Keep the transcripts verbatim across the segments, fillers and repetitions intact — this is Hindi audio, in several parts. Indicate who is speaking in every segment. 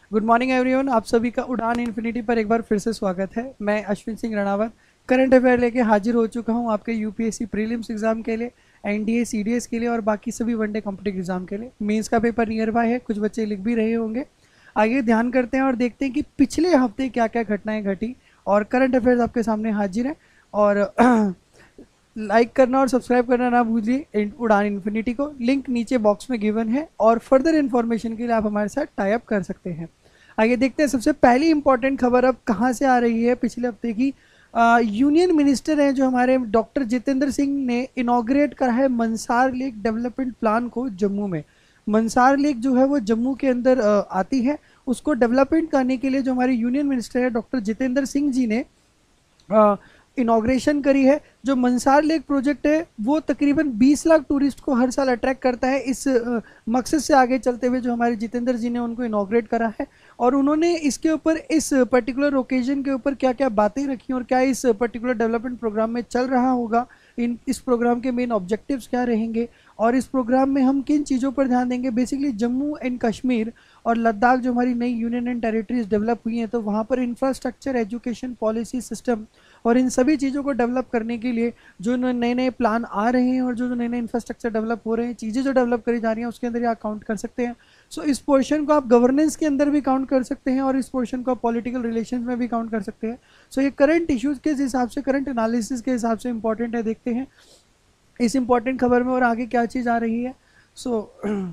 Speaker 1: Good morning everyone. आप सभी का उड़ान इन्फिनिटी पर एक बार फिर से स्वागत है। मैं अश्विन सिंह रणावत करंट अफेयर लेके हाजिर हो चुका हूं आपके यूपीएससी प्रीलिम्स एग्जाम के लिए, एनडीए सीडीएस के लिए और बाकी सभी वनडे कॉम्पिटिटिव एग्जाम के लिए। मेंस का पेपर नियर बाय है, कुछ बच्चे लिख भी रहे होंगे। आइए ध्यान करते हैं और देखते हैं कि पिछले हफ्ते क्या क्या घटनाएं घटी और करंट अफेयर्स आपके सामने हाजिर है। और लाइक करना और सब्सक्राइब करना ना भूलिए उड़ान इन्फिनिटी को। लिंक नीचे बॉक्स में गिवन है और फर्दर इन्फॉर्मेशन के लिए आप हमारे साथ टाई अप कर सकते हैं। आइए देखते हैं सबसे पहली इंपॉर्टेंट खबर अब कहाँ से आ रही है पिछले हफ्ते की। यूनियन मिनिस्टर हैं जो हमारे डॉक्टर जितेंद्र सिंह ने इनॉग्रेट करा है मंसार लेक डेवलपमेंट प्लान को जम्मू में। मंसार लेक जो है वो जम्मू के अंदर आ, आती है। उसको डेवलपमेंट करने के लिए जो हमारे यूनियन मिनिस्टर है डॉक्टर जितेंद्र सिंह जी ने इनॉग्रेशन करी है। जो मंसार लेक प्रोजेक्ट है वो तकरीबन बीस लाख टूरिस्ट को हर साल अट्रैक्ट करता है। इस मकसद से आगे चलते हुए जो हमारे जितेंद्र जी ने उनको इनॉग्रेट करा है और उन्होंने इसके ऊपर इस पर्टिकुलर ओकेजन के ऊपर क्या क्या बातें रखी और क्या इस पर्टिकुलर डेवलपमेंट प्रोग्राम में चल रहा होगा, इन इस प्रोग्राम के मेन ऑब्जेक्टिव्स क्या रहेंगे और इस प्रोग्राम में हम किन चीज़ों पर ध्यान देंगे। बेसिकली जम्मू एंड कश्मीर और लद्दाख जो हमारी नई यूनियन एंड टेरिटरीज डेवलप हुई हैं तो वहाँ पर इंफ्रास्ट्रक्चर, एजुकेशन, पॉलिसी, सिस्टम और इन सभी चीज़ों को डेवलप करने के लिए जो नए नए प्लान आ रहे हैं और जो जो नए नए इंफ्रास्ट्रक्चर डेवलप हो रहे हैं, चीज़ें जो डेवलप करी जा रही हैं उसके अंदर आप काउंट कर सकते हैं। सो so, इस पोर्शन को आप गवर्नेंस के अंदर भी काउंट कर सकते हैं और इस पोर्शन को आप पॉलिटिकल रिलेशन में भी काउंट कर सकते हैं। सो so, ये करंट इश्यूज के हिसाब से, करंट एनालिसिस के हिसाब से इंपॉर्टेंट है। देखते हैं इस इंपॉर्टेंट खबर में और आगे क्या चीज़ आ रही है। सो so,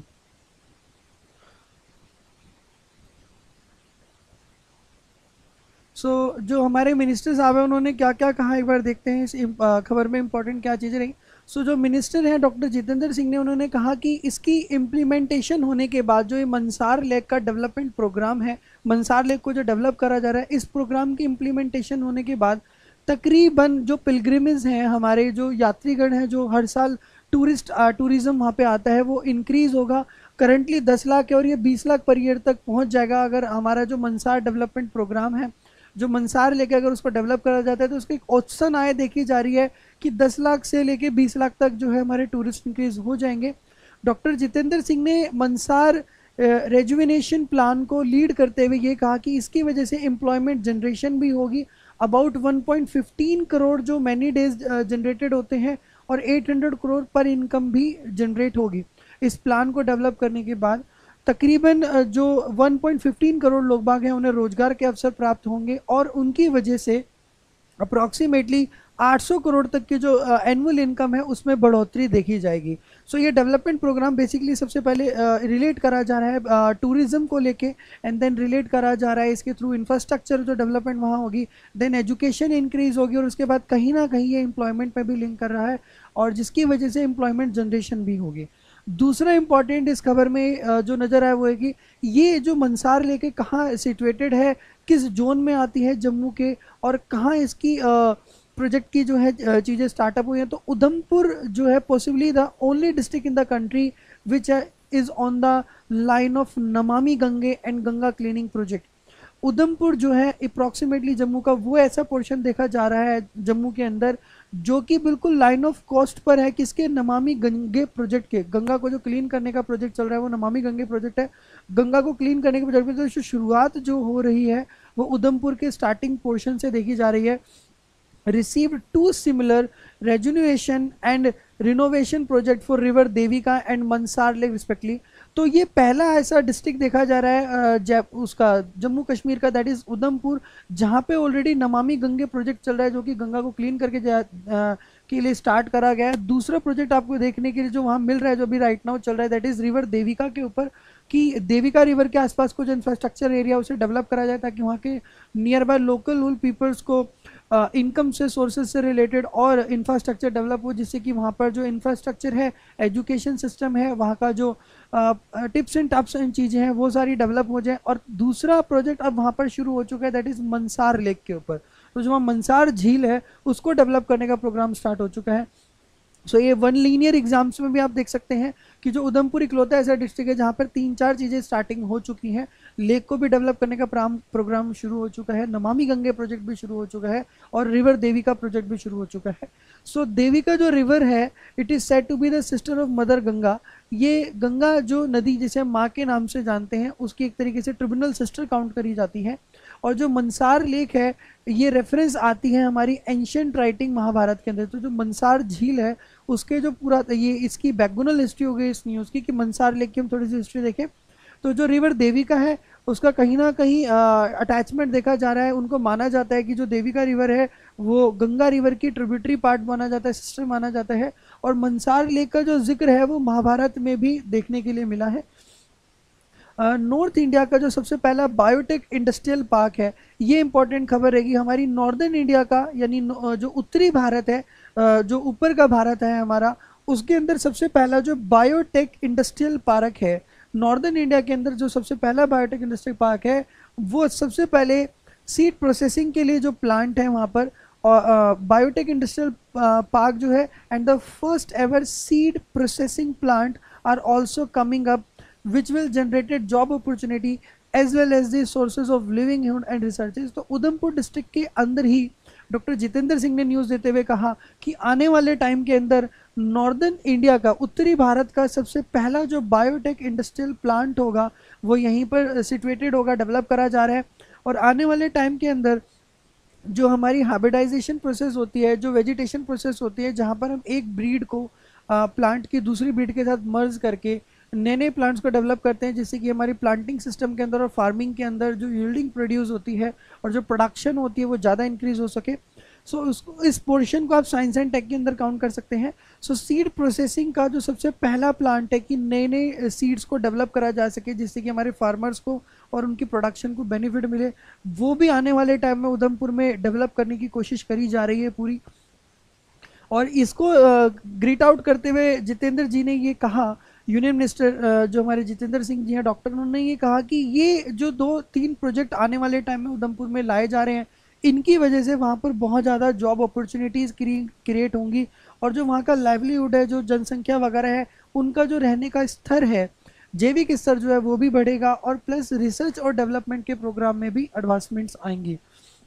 Speaker 1: सो so, जो हमारे मिनिस्टर साहब हैं उन्होंने क्या क्या कहा एक बार देखते हैं इस खबर में इंपॉर्टेंट क्या चीज़ें रही। सो so, जो मिनिस्टर हैं डॉक्टर जितेंद्र सिंह ने उन्होंने कहा कि इसकी इम्प्लीमेंटेशन होने के बाद जो ये मंसार लेक का डेवलपमेंट प्रोग्राम है, मंसार लेक को जो डेवलप करा जा रहा है, इस प्रोग्राम की इम्प्लीमेंटेशन होने के बाद तकरीबन जो पिलग्रिमेज हैं, हमारे जो यात्रीगण हैं जो हर साल टूरिस्ट टूरिज्म वहाँ पे आता है वो इंक्रीज़ होगा। करंटली दस लाख है और ये बीस लाख पर ईयर तक पहुँच जाएगा अगर हमारा जो मंसार डेवलपमेंट प्रोग्राम है, जो मंसार लेके अगर उसको डेवलप करा जाता है तो उसकी एक औसतन आय देखी जा रही है कि दस लाख से लेके बीस लाख तक जो है हमारे टूरिस्ट इंक्रीज हो जाएंगे। डॉक्टर जितेंद्र सिंह ने मंसार रेजुविनेशन प्लान को लीड करते हुए ये कहा कि इसकी वजह से एम्प्लॉयमेंट जनरेशन भी होगी। About one point one five crore जो मैनी डेज जनरेटेड होते हैं और आठ सौ करोड़ पर इनकम भी जनरेट होगी इस प्लान को डेवलप करने के बाद। तकरीबन जो one point one five crore लोग बाग हैं उन्हें रोजगार के अवसर प्राप्त होंगे और उनकी वजह से अप्रॉक्सीमेटली आठ सौ करोड़ तक की जो एनुअल इनकम है उसमें बढ़ोतरी देखी जाएगी। सो so, ये डेवलपमेंट प्रोग्राम बेसिकली सबसे पहले रिलेट uh, करा जा रहा है टूरिज्म uh, को लेके एंड देन रिलेट करा जा रहा है इसके थ्रू इंफ्रास्ट्रक्चर जो डेवलपमेंट वहाँ होगी, देन एजुकेशन इंक्रीज होगी और उसके बाद कहीं ना कहीं ये एम्प्लॉयमेंट पे भी लिंक कर रहा है और जिसकी वजह से एम्प्लॉयमेंट जनरेशन भी होगी। दूसरा इंपॉर्टेंट इस खबर में जो नज़र आया वो है कि ये जो मंसार लेके कहाँ सिचुएटेड है, किस जोन में आती है जम्मू के और कहाँ इसकी प्रोजेक्ट की जो है चीज़ें स्टार्टअप हुई हैं। तो उधमपुर जो है possibly the only district in the country which is on the line of Namami Gange and Ganga cleaning project. Udhampur जो है अप्रॉक्सीमेटली जम्मू का वो ऐसा पोर्शन देखा जा रहा है जम्मू के अंदर जो कि बिल्कुल लाइन ऑफ कॉस्ट पर है किसके, नमामि गंगे प्रोजेक्ट के। गंगा को जो क्लीन करने का प्रोजेक्ट चल रहा है वो नमामि गंगे प्रोजेक्ट है। गंगा को क्लीन करने के प्रोजेक्ट में तो शुरुआत जो हो रही है वो उधमपुर के स्टार्टिंग पोर्शन से देखी जा रही है। received two similar rejuvenation and renovation project for river Devika and Mansar lake respectively. तो ये पहला ऐसा डिस्ट्रिक्ट देखा जा रहा है जब उसका जम्मू कश्मीर का, दैट इज उधमपुर, जहाँ पे ऑलरेडी नमामि गंगे प्रोजेक्ट चल रहा है जो कि गंगा को क्लीन करके जा, आ, के लिए स्टार्ट करा गया है। दूसरा प्रोजेक्ट आपको देखने के लिए जो वहाँ मिल रहा है जो अभी राइट नाउ चल रहा है दैट इज रिवर देविका के ऊपर, कि देविका रिवर के आसपास को जो इंफ्रास्ट्रक्चर एरिया उसे डेवलप करा जाए ताकि वहाँ के nearby local rural peoples को इनकम uh, से सोर्सेज से रिलेटेड और इंफ्रास्ट्रक्चर डेवलप हो, जिससे कि वहाँ पर जो इंफ्रास्ट्रक्चर है, एजुकेशन सिस्टम है, वहाँ का जो टिप्स एंड टप्स एंड चीज़ें हैं वो सारी डेवलप हो जाए। और दूसरा प्रोजेक्ट अब वहाँ पर शुरू हो चुका है दैट इज़ मंसार लेक के ऊपर। तो जो वहाँ मंसार झील है उसको डेवलप करने का प्रोग्राम स्टार्ट हो चुका है। सो so, ये वन लीनियर एग्जाम्स में भी आप देख सकते हैं कि जो उधमपुर इकलौता ऐसा डिस्ट्रिक्ट है जहाँ पर तीन चार चीज़ें स्टार्टिंग हो चुकी हैं। लेक को भी डेवलप करने का प्रोग्राम शुरू हो चुका है, नमामि गंगे प्रोजेक्ट भी शुरू हो चुका है और रिवर देविका प्रोजेक्ट भी शुरू हो चुका है। सो so, देविका जो रिवर है it is said to be the sister of mother Ganga. ये गंगा जो नदी जिसे हम माँ के नाम से जानते हैं उसकी एक तरीके से ट्रिब्यूनल सिस्टर काउंट करी जाती है। और जो मनसार लेक है ये रेफरेंस आती है हमारी एंशियंट राइटिंग महाभारत के अंदर। तो जो मनसार झील है उसके जो पूरा ये इसकी बैकग्राउंडल हिस्ट्री हो गई इस न्यूज़ की कि मनसार लेक की हम थोड़ी सी हिस्ट्री देखें तो जो रिवर देविका है उसका कहीं ना कहीं अटैचमेंट देखा जा रहा है। उनको माना जाता है कि जो देविका रिवर है वो गंगा रिवर की ट्रिब्यूटरी पार्ट माना जाता है, सिस्टर माना जाता है। और मनसार लेक का जो जिक्र है वो महाभारत में भी देखने के लिए मिला है। नॉर्थ uh, इंडिया का जो सबसे पहला बायोटेक इंडस्ट्रियल पार्क है ये इंपॉर्टेंट खबर रहेगी। हमारी नॉर्दर्न इंडिया का यानी जो उत्तरी भारत है, uh, जो ऊपर का भारत है हमारा, उसके अंदर सबसे पहला जो बायोटेक इंडस्ट्रियल पार्क है, नॉर्दर्न इंडिया के अंदर जो सबसे पहला बायोटेक इंडस्ट्रियल पार्क है वो सबसे पहले सीड प्रोसेसिंग के लिए जो प्लांट है वहाँ पर बायोटेक इंडस्ट्रियल पार्क जो है and the first ever seed processing plant are also coming up which will generate job opportunity as well as the sources of livelihood and researches। तो उधमपुर डिस्ट्रिक्ट के अंदर ही डॉक्टर जितेंद्र सिंह ने न्यूज़ देते हुए कहा कि आने वाले टाइम के अंदर नॉर्दर्न इंडिया का, उत्तरी भारत का सबसे पहला जो बायोटेक इंडस्ट्रियल प्लांट होगा वो यहीं पर सिचुएटेड होगा, डेवलप करा जा रहा है। और आने वाले टाइम के अंदर जो हमारी हाइब्रिडाइजेशन प्रोसेस होती है, जो वेजिटेशन प्रोसेस होती है, जहाँ पर हम एक ब्रीड को प्लांट की दूसरी ब्रीड के साथ मर्ज करके नए नए प्लांट्स को डेवलप करते हैं जिससे कि हमारी प्लांटिंग सिस्टम के अंदर और फार्मिंग के अंदर जो यील्डिंग प्रोड्यूस होती है और जो प्रोडक्शन होती है वो ज़्यादा इंक्रीज हो सके। सो so, उसको इस पोर्शन को आप साइंस एंड टेक के अंदर काउंट कर सकते हैं। सो so, सीड प्रोसेसिंग का जो सबसे पहला प्लांट है कि नए नए सीड्स को डेवलप करा जा सके जिससे कि हमारे फार्मर्स को और उनकी प्रोडक्शन को बेनिफिट मिले, वो भी आने वाले टाइम में उधमपुर में डेवलप करने की कोशिश करी जा रही है पूरी। और इसको ग्रीट आउट करते हुए जितेंद्र जी ने ये कहा, यूनियन मिनिस्टर जो हमारे जितेंद्र सिंह जी हैं डॉक्टर, उन्होंने ये कहा कि ये जो दो तीन प्रोजेक्ट आने वाले टाइम में उधमपुर में लाए जा रहे हैं इनकी वजह से वहाँ पर बहुत ज़्यादा जॉब अपॉर्चुनिटीज़ क्रिएट होंगी और जो वहाँ का लाइवलीहुड है, जो जनसंख्या वगैरह है, उनका जो रहने का स्तर है, जैविक स्तर जो है वो भी बढ़ेगा और प्लस रिसर्च और डेवलपमेंट के प्रोग्राम में भी एडवांसमेंट्स आएंगे।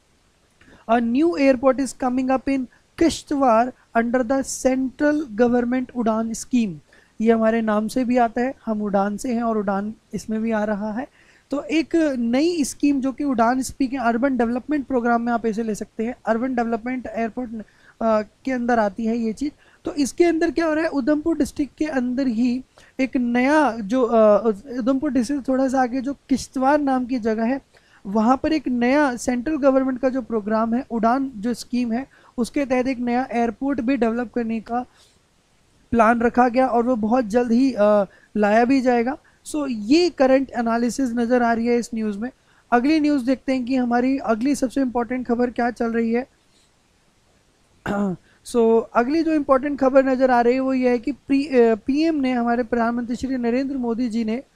Speaker 1: A new airport is coming up in Kishtwar under the central government Udan scheme. ये हमारे नाम से भी आता है, हम उड़ान से हैं और उड़ान इसमें भी आ रहा है। तो एक नई स्कीम जो कि उड़ान स्पीकिंग अर्बन डेवलपमेंट प्रोग्राम में आप इसे ले सकते हैं, अर्बन डेवलपमेंट एयरपोर्ट के अंदर आती है ये चीज़। तो इसके अंदर क्या हो रहा है, उधमपुर डिस्ट्रिक्ट के अंदर ही एक नया जो उधमपुर डिस्ट्रिक्ट थोड़ा सा आगे जो किश्तवाड़ नाम की जगह है वहाँ पर एक नया सेंट्रल गवर्नमेंट का जो प्रोग्राम है, उड़ान जो स्कीम है, उसके तहत एक नया एयरपोर्ट भी डेवलप करने का प्लान रखा गया और वो बहुत जल्द ही आ, लाया भी जाएगा। सो so, ये करंट एनालिसिस नज़र आ रही है इस न्यूज़ में। अगली न्यूज़ देखते हैं कि हमारी अगली सबसे इम्पोर्टेंट खबर क्या चल रही है। सो so, अगली जो इम्पोर्टेंट खबर नज़र आ रही है वो ये है कि पीएम ने, हमारे प्रधानमंत्री श्री नरेंद्र मोदी जी ने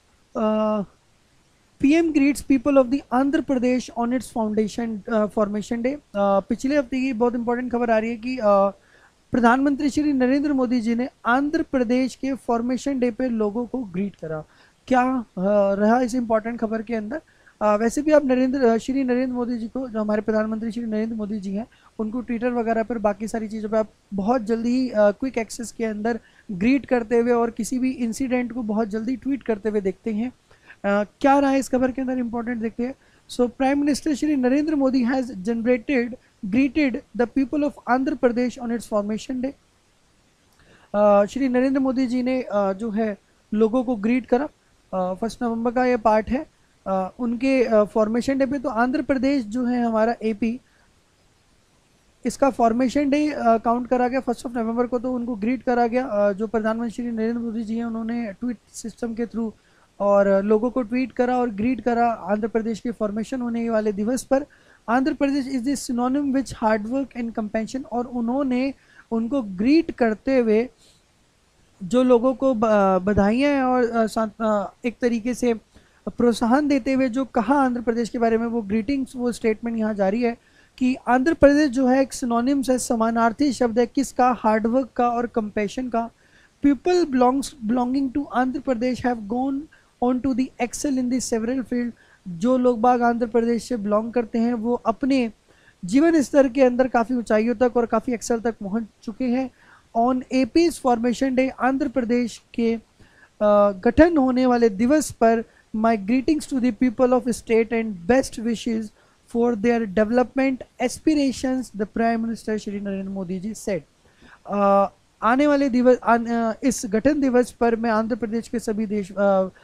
Speaker 1: PM greets people of the Andhra Pradesh on its foundation formation day. पिछले हफ्ते की बहुत इंपॉर्टेंट खबर आ रही है कि uh, प्रधानमंत्री श्री नरेंद्र मोदी जी ने आंध्र प्रदेश के फॉर्मेशन डे पे लोगों को ग्रीट करा। क्या रहा इस इम्पोर्टेंट खबर के अंदर? आ, वैसे भी आप नरेंद्र श्री नरेंद्र मोदी जी को, जो हमारे प्रधानमंत्री श्री नरेंद्र मोदी जी हैं, उनको ट्विटर वगैरह पर बाकी सारी चीज़ों पे आप बहुत जल्दी ही क्विक एक्सेस के अंदर ग्रीट करते हुए और किसी भी इंसिडेंट को बहुत जल्दी ट्वीट करते हुए देखते हैं। आ, क्या रहा है इस खबर के अंदर इम्पोर्टेंट देखते हैं। So prime minister Shri Narendra Modi has generated greeted the people of Andhra Pradesh on its formation day। Shri Narendra Modi ji ने uh, जो है लोगों को ग्रीट करा। फर्स्ट uh, नवंबर का ये पार्ट है uh, उनके फॉर्मेशन uh, डे पे। तो आंध्र प्रदेश जो है हमारा एपी, इसका फॉर्मेशन डे काउंट करा गया फर्स्ट ऑफ नवंबर को, तो उनको ग्रीट करा गया। uh, जो प्रधानमंत्री श्री नरेंद्र मोदी जी हैं उन्होंने ट्वीट सिस्टम के थ्रू और uh, लोगों को ट्वीट करा और ग्रीट करा आंध्र प्रदेश के फॉर्मेशन होने वाले दिवस पर। Andhra Pradesh is the synonym which hard work and compassion. और उन्होंने उनको ग्रीट करते हुए जो लोगों को बधाइयाँ और एक तरीके से प्रोत्साहन देते हुए जो कहा आंध्र प्रदेश के बारे में, वो ग्रीटिंग्स, वो स्टेटमेंट यहाँ जारी है कि आंध्र प्रदेश जो है एक सिनोनिम्स है, समानार्थी शब्द है किसका, हार्डवर्क का और कंपेशन का। People belongs belonging to Andhra Pradesh have gone on to the excel in the several field. जो लोग बाग आंध्र प्रदेश से बिलोंग करते हैं वो अपने जीवन स्तर के अंदर काफ़ी ऊंचाइयों तक और काफ़ी एक्सेल तक पहुंच चुके हैं। On AP's formation day, Andhra Pradesh के गठन होने वाले दिवस पर, my greetings to the people of state and best wishes for their development aspirations, the prime minister Shri Narendra Modi ji said. आने वाले दिवस आन, इस गठन दिवस पर मैं आंध्र प्रदेश के सभी देश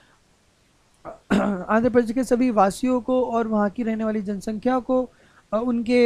Speaker 1: आंध्र प्रदेश के सभी वासियों को और वहाँ की रहने वाली जनसंख्या को उनके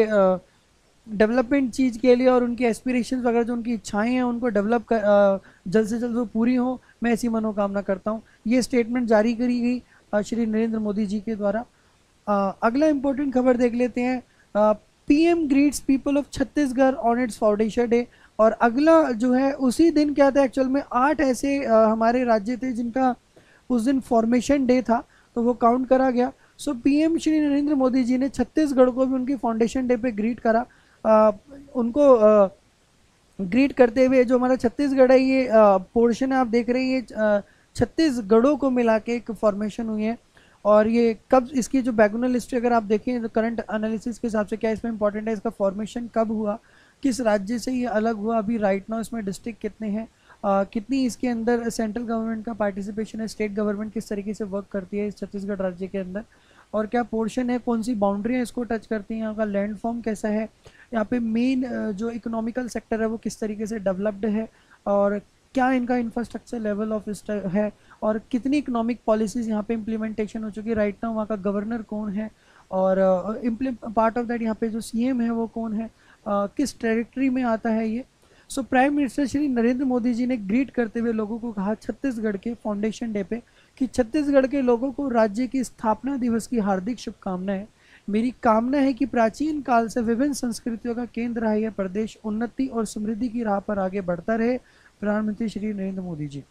Speaker 1: डेवलपमेंट चीज़ के लिए और उनके एस्पिरेशंस वगैरह जो उनकी इच्छाएं हैं उनको डेवलप कर जल्द से जल्द वो पूरी हो, मैं ऐसी मनोकामना करता हूँ। ये स्टेटमेंट जारी करी गई श्री नरेंद्र मोदी जी के द्वारा। अगला इम्पोर्टेंट खबर देख लेते हैं। PM greets people of Chhattisgarh on its foundation day. और अगला जो है उसी दिन क्या था, एक्चुअल में आठ ऐसे आ, हमारे राज्य थे जिनका उस दिन फॉर्मेशन डे था, तो वो काउंट करा गया। सो पीएम श्री नरेंद्र मोदी जी ने छत्तीसगढ़ को भी उनकी फाउंडेशन डे पे ग्रीट करा। आ, उनको आ, ग्रीट करते हुए जो हमारा छत्तीसगढ़ है, ये पोर्शन है आप देख रहे हैं, छत्तीसगढ़ों को मिला के एक फॉर्मेशन हुई है। और ये कब, इसकी जो बैगुनल हिस्ट्री अगर आप देखें तो करंट एनालिसिस के हिसाब से क्या इसमें इंपॉर्टेंट है, इसका फॉर्मेशन कब हुआ, किस राज्य से ये अलग हुआ, अभी राइट नाउ इसमें डिस्ट्रिक्ट कितने हैं, Uh, कितनी इसके अंदर सेंट्रल गवर्नमेंट का पार्टिसिपेशन है, स्टेट गवर्नमेंट किस तरीके से वर्क करती है इस छत्तीसगढ़ राज्य के अंदर, और क्या पोर्शन है, कौन सी बाउंड्रियाँ इसको टच करती हैं, यहाँ का लैंड फॉर्म कैसा है, यहाँ पे मेन जो इकोनॉमिकल सेक्टर है वो किस तरीके से डेवलप्ड है, और क्या इनका इंफ्रास्ट्रक्चर लेवल ऑफ है, और कितनी इकोनॉमिक पॉलिसीज़ यहाँ पे इम्प्लीमेंटेशन हो चुकी है राइट नाउ, वहाँ का गवर्नर कौन है, और पार्ट ऑफ दैट यहाँ पे जो सीएम है वो कौन है, uh, किस टेरिटरी में आता है ये। So prime minister Shri Narendra Modi ji ने ग्रीट करते हुए लोगों को कहा छत्तीसगढ़ के फाउंडेशन डे पे कि छत्तीसगढ़ के लोगों को राज्य की स्थापना दिवस की हार्दिक शुभकामनाएं। मेरी कामना है कि प्राचीन काल से विभिन्न संस्कृतियों का केंद्र रहा यह प्रदेश उन्नति और समृद्धि की राह पर आगे बढ़ता रहे। प्रधानमंत्री श्री नरेंद्र मोदी जी।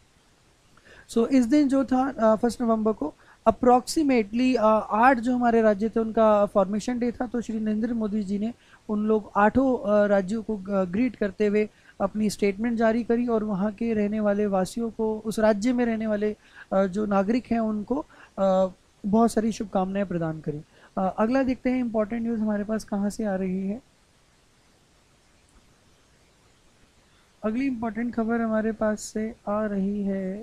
Speaker 1: सो so, इस दिन जो था फर्स्ट नवंबर को अप्रॉक्सीमेटली आठ जो हमारे राज्य थे उनका फॉर्मेशन डे था, तो श्री नरेंद्र मोदी जी ने उन लोग आठों राज्यों को ग्रीट करते हुए अपनी स्टेटमेंट जारी करी और वहाँ के रहने वाले वासियों को, उस राज्य में रहने वाले जो नागरिक हैं उनको बहुत सारी शुभकामनाएं प्रदान करी। अगला देखते हैं इंपॉर्टेंट न्यूज़ हमारे पास कहाँ से आ रही है। अगली इंपॉर्टेंट खबर हमारे पास से आ रही है,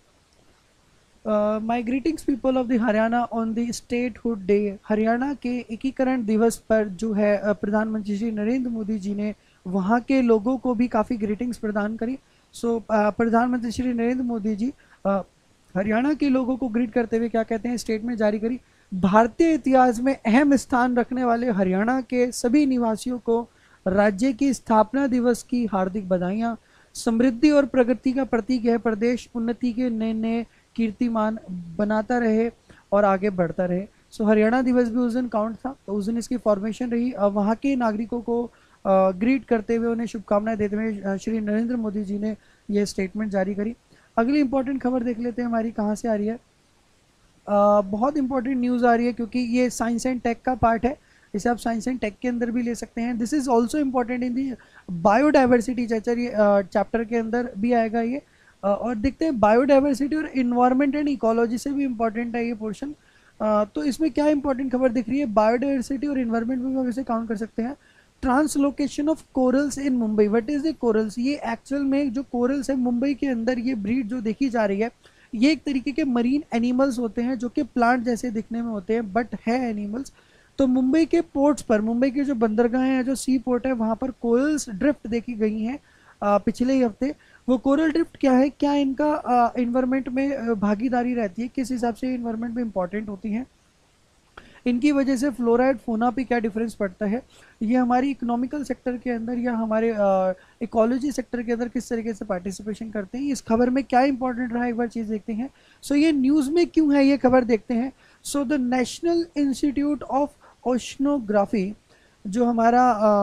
Speaker 1: my greetings people of the Haryana on the statehood day. Haryana के एकीकरण दिवस पर जो है प्रधानमंत्री श्री नरेंद्र मोदी जी ने वहाँ के लोगों को भी काफ़ी ग्रीटिंग्स प्रदान करी। सो so, प्रधानमंत्री श्री नरेंद्र मोदी जी हरियाणा के लोगों को ग्रीट करते हुए क्या कहते हैं, स्टेटमेंट जारी करी। भारतीय इतिहास में अहम स्थान रखने वाले हरियाणा के सभी निवासियों को राज्य की स्थापना दिवस की हार्दिक बधाइयाँ। समृद्धि और प्रगति का प्रतीक है प्रदेश, उन्नति के नए नए कीर्तिमान बनाता रहे और आगे बढ़ता रहे। सो so, हरियाणा दिवस भी उस दिन काउंट था, तो उस दिन इसकी फॉर्मेशन रही। वहाँ के नागरिकों को ग्रीट करते हुए उन्हें शुभकामनाएं देते हुए श्री नरेंद्र मोदी जी ने यह स्टेटमेंट जारी करी। अगली इंपॉर्टेंट खबर देख लेते हैं हमारी कहाँ से आ रही है। आ, बहुत इंपॉर्टेंट न्यूज़ आ रही है क्योंकि ये साइंस एंड टेक का पार्ट है, इसे आप साइंस एंड टेक के अंदर भी ले सकते हैं। This is also important in the biodiversity chapter, ये चैप्टर के अंदर भी आएगा ये। आ, और देखते हैं बायोडाइवर्सिटी और इन्वायरमेंट एंड इकोलॉजी से भी इम्पॉर्टेंट है ये पोर्शन। तो इसमें क्या इंपॉर्टेंट खबर दिख रही है, बायोडाइवर्सिटी और इन्वायरमेंट में हम इसे काउंट कर सकते हैं। Translocation of corals in Mumbai. What is the corals? ये एक्चुअल में जो कोरल्स है मुंबई के अंदर ये ब्रीड जो देखी जा रही है, ये एक तरीके के मरीन एनिमल्स होते हैं जो कि प्लांट जैसे दिखने में होते हैं बट है एनिमल्स। तो मुंबई के पोर्ट्स पर, मुंबई के जो बंदरगाहें हैं, जो सी पोर्ट है, वहाँ पर कोरल्स ड्रिफ्ट देखी गई हैं पिछले ही हफ्ते। वो कोरल ड्रिफ्ट क्या है, क्या इनका इन्वायरमेंट में भागीदारी रहती है, किस हिसाब से इन्वायरमेंट में इंपॉर्टेंट होती हैं, इनकी वजह से फ्लोरा एंड फोना पे क्या डिफरेंस पड़ता है, ये हमारी इकोनॉमिकल सेक्टर के अंदर या हमारे इकोलॉजी सेक्टर के अंदर किस तरीके से पार्टिसिपेशन करते हैं, इस खबर में क्या इंपॉर्टेंट रहा एक बार चीज़ देखते हैं। सो so, ये न्यूज़ में क्यों है ये खबर देखते हैं। So the national institute of oceanography, जो हमारा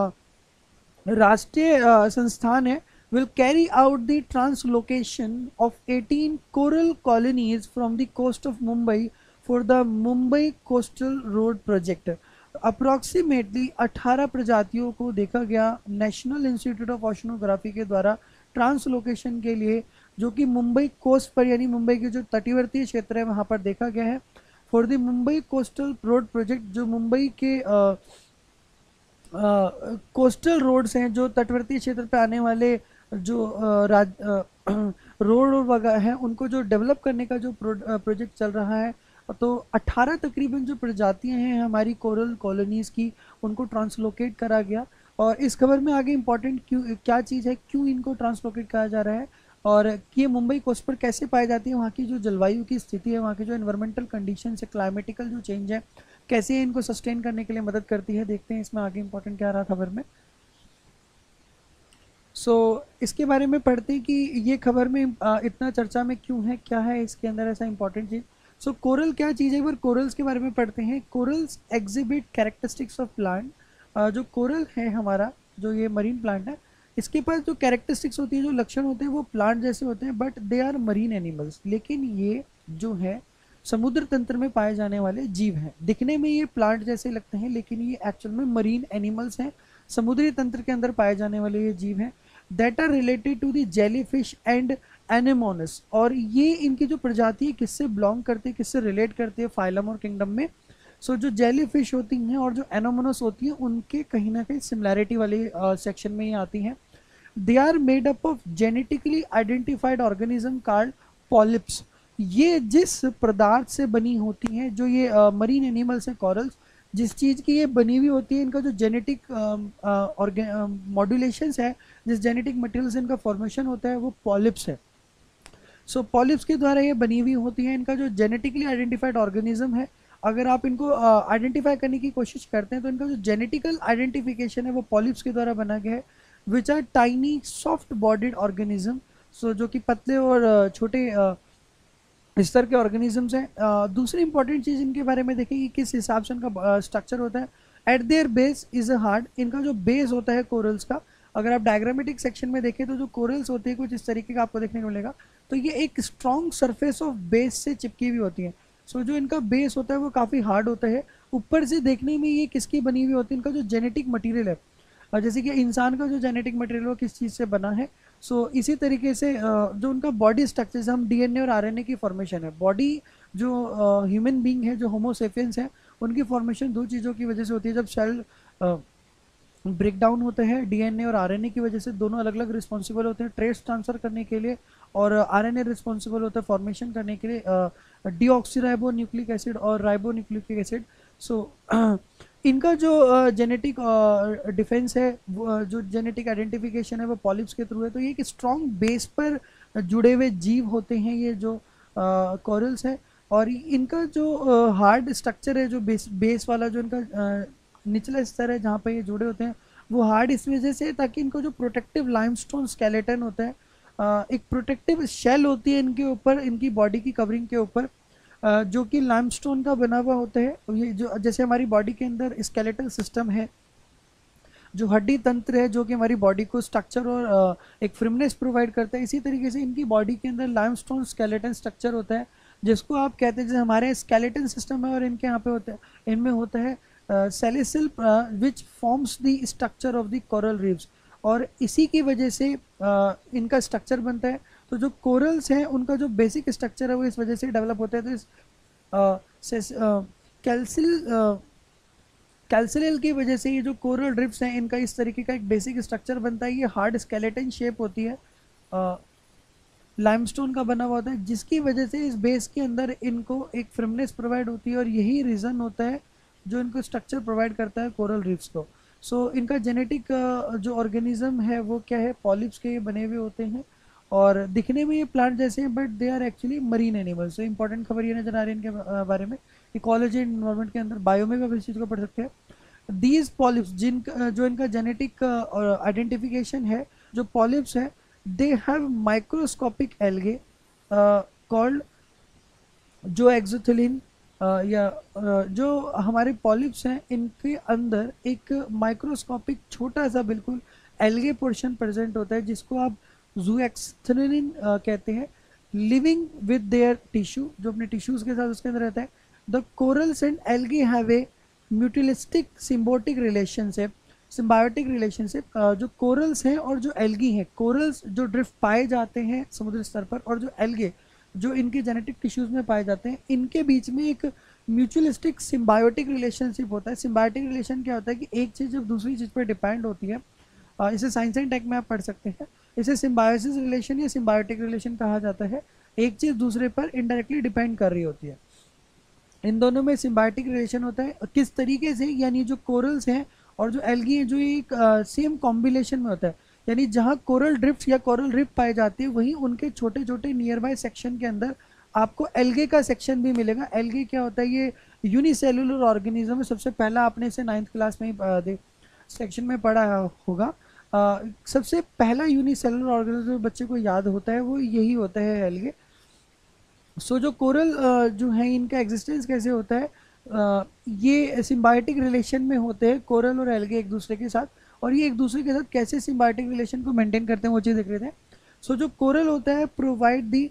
Speaker 1: राष्ट्रीय संस्थान है, will carry out the translocation of eighteen coral colonies from the coast of Mumbai for the Mumbai Coastal Road Project। Approximately अठारह प्रजातियों को देखा गया नेशनल इंस्टीट्यूट ऑफ ओशनोग्राफी के द्वारा ट्रांसलोकेशन के लिए जो कि मुंबई कोस्ट पर यानी मुंबई के जो तटीवर्तीय क्षेत्र है वहाँ पर देखा गया है। For the Mumbai coastal road project, जो मुंबई के कोस्टल रोड्स हैं, जो तटवर्ती क्षेत्र पे आने वाले जो अ, राज रोड वगैरह हैं, उनको जो डेवलप करने का जो प्रोजेक्ट चल रहा है, तो अठारह तकरीबन जो प्रजातियां हैं हमारी कोरल कॉलोनीज़ की, उनको ट्रांसलोकेट करा गया। और इस खबर में आगे इंपॉर्टेंट क्यों क्या चीज़ है, क्यों इनको ट्रांसलोकेट करा जा रहा है, और कि ये मुंबई कोस्ट पर कैसे पाई जाती है, वहाँ की जो जलवायु की स्थिति है, वहाँ की जो एनवायरमेंटल कंडीशन है, क्लाइमेटिकल जो चेंज है, कैसे इनको सस्टेन करने के लिए मदद करती है। देखते हैं इसमें आगे इंपॉर्टेंट क्या रहा खबर में। सो so, इसके बारे में पढ़ते हैं कि ये खबर में आ, इतना चर्चा में क्यों है, क्या है इसके अंदर ऐसा इंपॉर्टेंट चीज़। सो कोरल क्या चीज़ है, एक बार कोरल्स के बारे में पढ़ते हैं। Corals exhibit characteristics of plant. जो कोरल है हमारा, जो ये मरीन प्लांट है, इसके पास जो कैरेक्टरिस्टिक्स होती है, जो लक्षण होते हैं, वो प्लांट जैसे होते हैं, but they are marine animals. लेकिन ये जो है समुद्र तंत्र में पाए जाने वाले जीव हैं। दिखने में ये प्लांट जैसे लगते हैं, लेकिन ये एक्चुअल में मरीन एनिमल्स हैं, समुद्री तंत्र के अंदर पाए जाने वाले ये जीव हैं। That are related to the jellyfish and anemones. और ये इनकी जो प्रजाति है किससे बिलोंग करती है, किससे रिलेट करती है, फाइलम और किंगडम में। सो so, जो जेलीफिश होती हैं और जो एनोमोनस होती हैं, उनके कहीं ना कहीं सिमिलैरिटी वाले सेक्शन uh, में ये आती हैं। They are made up of genetically identified organism called polyps. ये जिस पदार्थ से बनी होती हैं, जो ये मरीन uh, एनिमल्स हैं कोरल्स, जिस चीज़ की ये बनी हुई होती है, इनका जो जेनेटिक मॉड्यूलेशंस है, जिस जेनेटिक मटेरियल से इनका फॉर्मेशन होता है, वो पॉलिप्स है। सो so, पॉलिप्स के द्वारा ये बनी हुई होती है। इनका जो जेनेटिकली आइडेंटिफाइड ऑर्गेनिज्म है, अगर आप इनको आइडेंटिफाई uh, करने की कोशिश करते हैं, तो इनका जो जेनेटिकल आइडेंटिफिकेशन है वो पॉलिप्स के द्वारा बना गया है। Which are tiny soft bodied organism. So जो कि पतले और uh, छोटे uh, इस तरह के ऑर्गेनिजम्स हैं। uh, दूसरी इंपॉर्टेंट चीज़ इनके बारे में देखें कि किस हिसाब से इनका स्ट्रक्चर uh, होता है। At their base is a hard. इनका जो बेस होता है कोरल्स का, अगर आप डायग्रामेटिक सेक्शन में देखें तो जो कोरल्स होती है कुछ इस तरीके का आपको देखने को मिलेगा। तो ये एक स्ट्रॉन्ग सरफेस ऑफ बेस से चिपकी हुई होती है। सो so, जो इनका बेस होता है वो काफ़ी हार्ड होता है। ऊपर से देखने में ये किसकी बनी हुई होती है, इनका जो जेनेटिक मटीरियल है, और जैसे कि इंसान का जो जेनेटिक मटेरियल वो किस चीज़ से बना है। सो so, इसी तरीके से जो उनका बॉडी स्ट्रक्चर, जैसे हम डीएनए और आरएनए की फॉर्मेशन है, बॉडी जो ह्यूमन बीइंग है, जो होमोसेपियंस है, उनकी फॉर्मेशन दो चीज़ों की वजह से होती है। जब सेल ब्रेक डाउन होते हैं, डीएनए और आरएनए की वजह से, दोनों अलग अलग रिस्पॉन्सिबल होते हैं ट्रेस ट्रांसफर करने के लिए, और आरएनए रिस्पॉन्सिबल होता है फॉर्मेशन करने के लिए डीऑक्सीराइबो न्यूक्लिक एसिड और राइबो न्यूक्लिक एसिड। सो इनका जो जेनेटिक डिफेंस है, जो जेनेटिक आइडेंटिफिकेशन है, वो पॉलिप्स के थ्रू है। तो ये एक स्ट्रॉन्ग बेस पर जुड़े हुए जीव होते हैं ये जो कोरल्स है। और इनका जो हार्ड स्ट्रक्चर है, जो बेस बेस वाला जो इनका uh, निचला स्तर है जहाँ पे ये जुड़े होते हैं, वो हार्ड इस वजह से, ताकि इनको जो प्रोटेक्टिव लाइमस्टोन स्केलेटन होता है, uh, एक प्रोटेक्टिव शेल होती है इनके ऊपर, इनकी बॉडी की कवरिंग के ऊपर, जो कि लाइमस्टोन का बना हुआ होता है। ये जो जैसे हमारी बॉडी के अंदर स्केलेटल सिस्टम है, जो हड्डी तंत्र है, जो कि हमारी बॉडी को स्ट्रक्चर और एक फ्रिमनेस प्रोवाइड करता है, इसी तरीके से इनकी बॉडी के अंदर लाइमस्टोन स्केलेटन स्ट्रक्चर होता है, जिसको आप कहते हैं, जैसे हमारे स्केलेटन सिस्टम है और इनके यहाँ पे होता है, इनमें होता है सेलिसिल which forms the structure of the coral reefs. और इसी की वजह से uh, इनका स्ट्रक्चर बनता है। तो जो कोरल्स हैं उनका जो बेसिक स्ट्रक्चर है वो इस वजह से डेवलप होता है। तो इस कैल्सिल कैल्सिल की वजह से ये जो कोरल ड्रिफ्ट्स हैं, इनका इस तरीके का एक बेसिक स्ट्रक्चर बनता है। ये हार्ड स्केलेटन शेप होती है, लाइमस्टोन का बना हुआ होता है, जिसकी वजह से इस बेस के अंदर इनको एक फ्रिमनेस प्रोवाइड होती है, और यही रीज़न होता है जो इनको स्ट्रक्चर प्रोवाइड करता है कोरल रीफ्स को। सो so, इनका जेनेटिक जो ऑर्गेनिज्म है वो क्या है, पॉलिप्स के बने हुए होते हैं, और दिखने में ये प्लांट जैसे हैं, but they are actually marine animals. तो इंपॉर्टेंट खबर ये नजर आ रही है इनके बारे में। इकोलॉजी एंड एनवायरमेंट के अंदर, बायो में भी आप इस चीज़ को पढ़ सकते हैं। दीज पॉलिप्स, जिन जो इनका जेनेटिक आइडेंटिफिकेशन है, जो पॉलिप्स है, they have microscopic algae called zooxanthellae, Uh, या uh, जो हमारे पॉलिप्स हैं, इनके अंदर एक माइक्रोस्कोपिक छोटा सा बिल्कुल एल्गे पोर्शन प्रेजेंट होता है, जिसको आप जूएक्सथिलिन uh, कहते हैं, लिविंग विद देयर टिश्यू, जो अपने टिश्यूज के साथ उसके अंदर रहता है। The corals and algae have a mutualistic symbiotic relationship. Symbiotic relationship जो कोरल्स हैं और जो एल्गी हैं, कोरल्स जो ड्रिफ्ट पाए जाते हैं समुद्र स्तर पर और जो एल्गे जो इनके जेनेटिक टिश्यूज में पाए जाते हैं, इनके बीच में एक म्यूचुअलिस्टिक सिम्बायोटिक रिलेशनशिप होता है। सिम्बायोटिक रिलेशन क्या होता है कि एक चीज़ जब दूसरी चीज़ पर डिपेंड होती है, इसे साइंस एंड टेक में आप पढ़ सकते हैं, इसे सिम्बायोसिस रिलेशन या सिम्बायोटिक रिलेशन कहा जाता है। एक चीज़ दूसरे पर इनडायरेक्टली डिपेंड कर रही होती है। इन दोनों में सिम्बायोटिक रिलेशन होता है। किस तरीके से, यानी जो कोरल्स हैं और जो एल्गी हैं जो एक सेम कॉम्बिनेशन में होता है, यानी जहाँ कोरल ड्रिफ्ट या कोरल रिफ पाए जाते हैं वहीं उनके छोटे छोटे नियर बाय सेक्शन के अंदर आपको एल्गे का सेक्शन भी मिलेगा। एल्गे क्या होता है, ये यूनिसेलुलर ऑर्गेनिज्म है। सबसे पहला आपने इसे नाइन्थ क्लास में ही सेक्शन में पढ़ा होगा। आ, सबसे पहला यूनिसेलुलर ऑर्गेनिज्म बच्चे को याद होता है वो यही होता है, एल्गे। सो so, जो कोरल जो है इनका एग्जिस्टेंस कैसे होता है, आ, ये सिम्बायोटिक रिलेशन में होते हैं कोरल और एल्गे एक दूसरे के साथ, और ये एक दूसरे के साथ कैसे सिम्बायोटिक रिलेशन को मेंटेन करते हैं वो चीज़ देख रहे थे। सो so, जो कोरल होता है provide the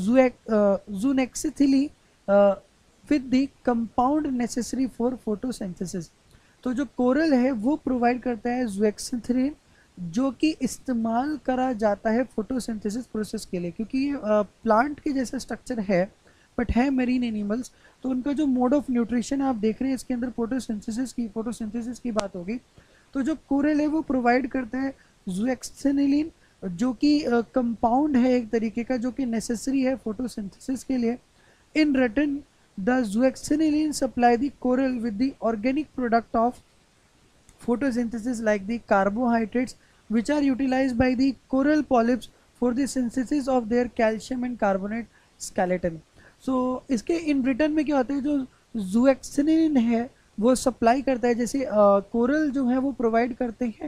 Speaker 1: zooxanthellae with the compound necessary for photosynthesis. तो जो कोरल है वो प्रोवाइड करता है जूएक्सिथिलीन जो कि इस्तेमाल करा जाता है फोटोसिंथेसिस प्रोसेस के लिए, क्योंकि ये प्लांट के जैसा स्ट्रक्चर है बट है मेरीन एनिमल्स, तो उनका जो मोड ऑफ न्यूट्रिशन आप देख रहे हैं इसके अंदर फोटोसिंथेसिस की फोटोसिंथेसिस की बात होगी। तो जो कोरल है वो प्रोवाइड करता है जूएक्सिथिलीन जो कि कंपाउंड uh, है एक तरीके का, जो कि नेसेसरी है फोटोसिंथेसिस के लिए। In return the zooxanthellae supply the coral with the organic product of photosynthesis like the carbohydrates which are utilized by the coral polyps for the synthesis of their calcium and carbonate skeleton. so इसके in return में क्या होता है, जो जूएक्सिथिलीन है वो सप्लाई करता है, जैसे कोरल uh, जो है वो प्रोवाइड करते हैं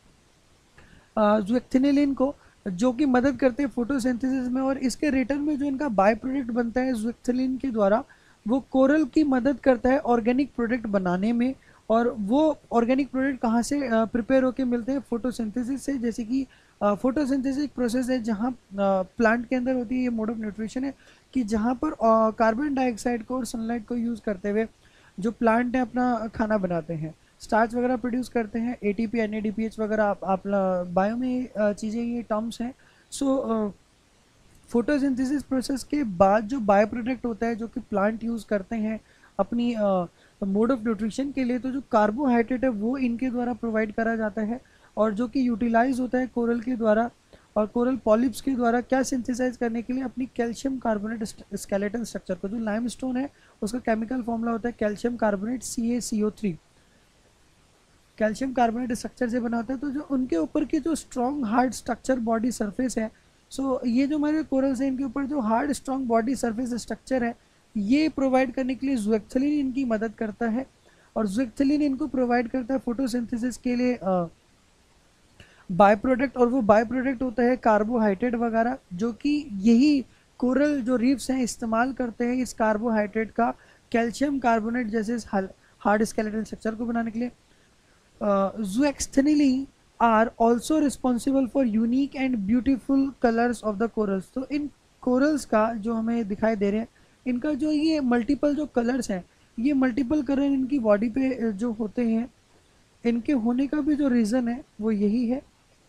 Speaker 1: जूएक्सिथिलीन uh, को, जो कि मदद करते हैं फोटोसिंथेसिस में, और इसके रिटर्न में जो इनका बाय प्रोडक्ट बनता है जूएक्सिथिलीन के द्वारा वो कोरल की मदद करता है ऑर्गेनिक प्रोडक्ट बनाने में। और वो ऑर्गेनिक प्रोडक्ट कहाँ से प्रिपेयर होके मिलते हैं, फोटोसिंथेसिस से। जैसे कि फोटोसिंथेसिस एक प्रोसेस है जहाँ प्लांट के अंदर होती है, ये मोड ऑफ न्यूट्रिशन है कि जहाँ पर कार्बन डाइऑक्साइड को और सनलाइट को यूज़ करते हुए जो प्लांट है अपना खाना बनाते हैं, स्टार्च वगैरह प्रोड्यूस करते हैं, एटीपी एनएडीपीएच वगैरह आप, आप बायो में चीज़ें ये टर्म्स हैं। सो फोटोसिंथेसिस प्रोसेस के बाद जो बाय प्रोडक्ट होता है जो कि प्लांट यूज़ करते हैं अपनी मोड ऑफ न्यूट्रिशन के लिए, तो जो कार्बोहाइड्रेट है वो इनके द्वारा प्रोवाइड करा जाता है और जो कि यूटिलाइज होता है कोरल के द्वारा और कोरल पॉलिप्स के द्वारा क्या सिंथेसाइज करने के लिए, अपनी कैल्शियम कार्बोनेट स्केलेटन स्ट्रक्चर को। जो लाइमस्टोन है उसका केमिकल फॉर्मूला होता है calcium carbonate C A C O three, calcium carbonate structure से बना होता है। तो जो उनके ऊपर की जो strong hard structure body surface है, सो ये जो हमारे कोरल्स हैं इनके ऊपर जो hard strong body surface structure है ये प्रोवाइड करने के लिए जूएक्सिथिलीन इनकी मदद करता है, और जूएक्सिथिलीन इनको प्रोवाइड करता है फोटोसिंथेसिस के लिए बाय प्रोडक्ट, और वो बाय प्रोडक्ट होता है कार्बोहाइड्रेट वगैरह, जो कि यही कोरल जो रीफ्स हैं इस्तेमाल करते हैं इस कार्बोहाइड्रेट का कैल्शियम कार्बोनेट जैसे हार्ड स्केलेटल स्ट्रक्चर को बनाने के लिए। Zooxanthellae are also responsible for unique and beautiful colours of the corals. तो इन कोरल्स का जो हमें दिखाई दे रहे हैं इनका जो ये मल्टीपल जो कलर्स हैं, ये मल्टीपल कलर इनकी बॉडी पे जो होते हैं, इनके होने का भी जो रीज़न है वो यही है।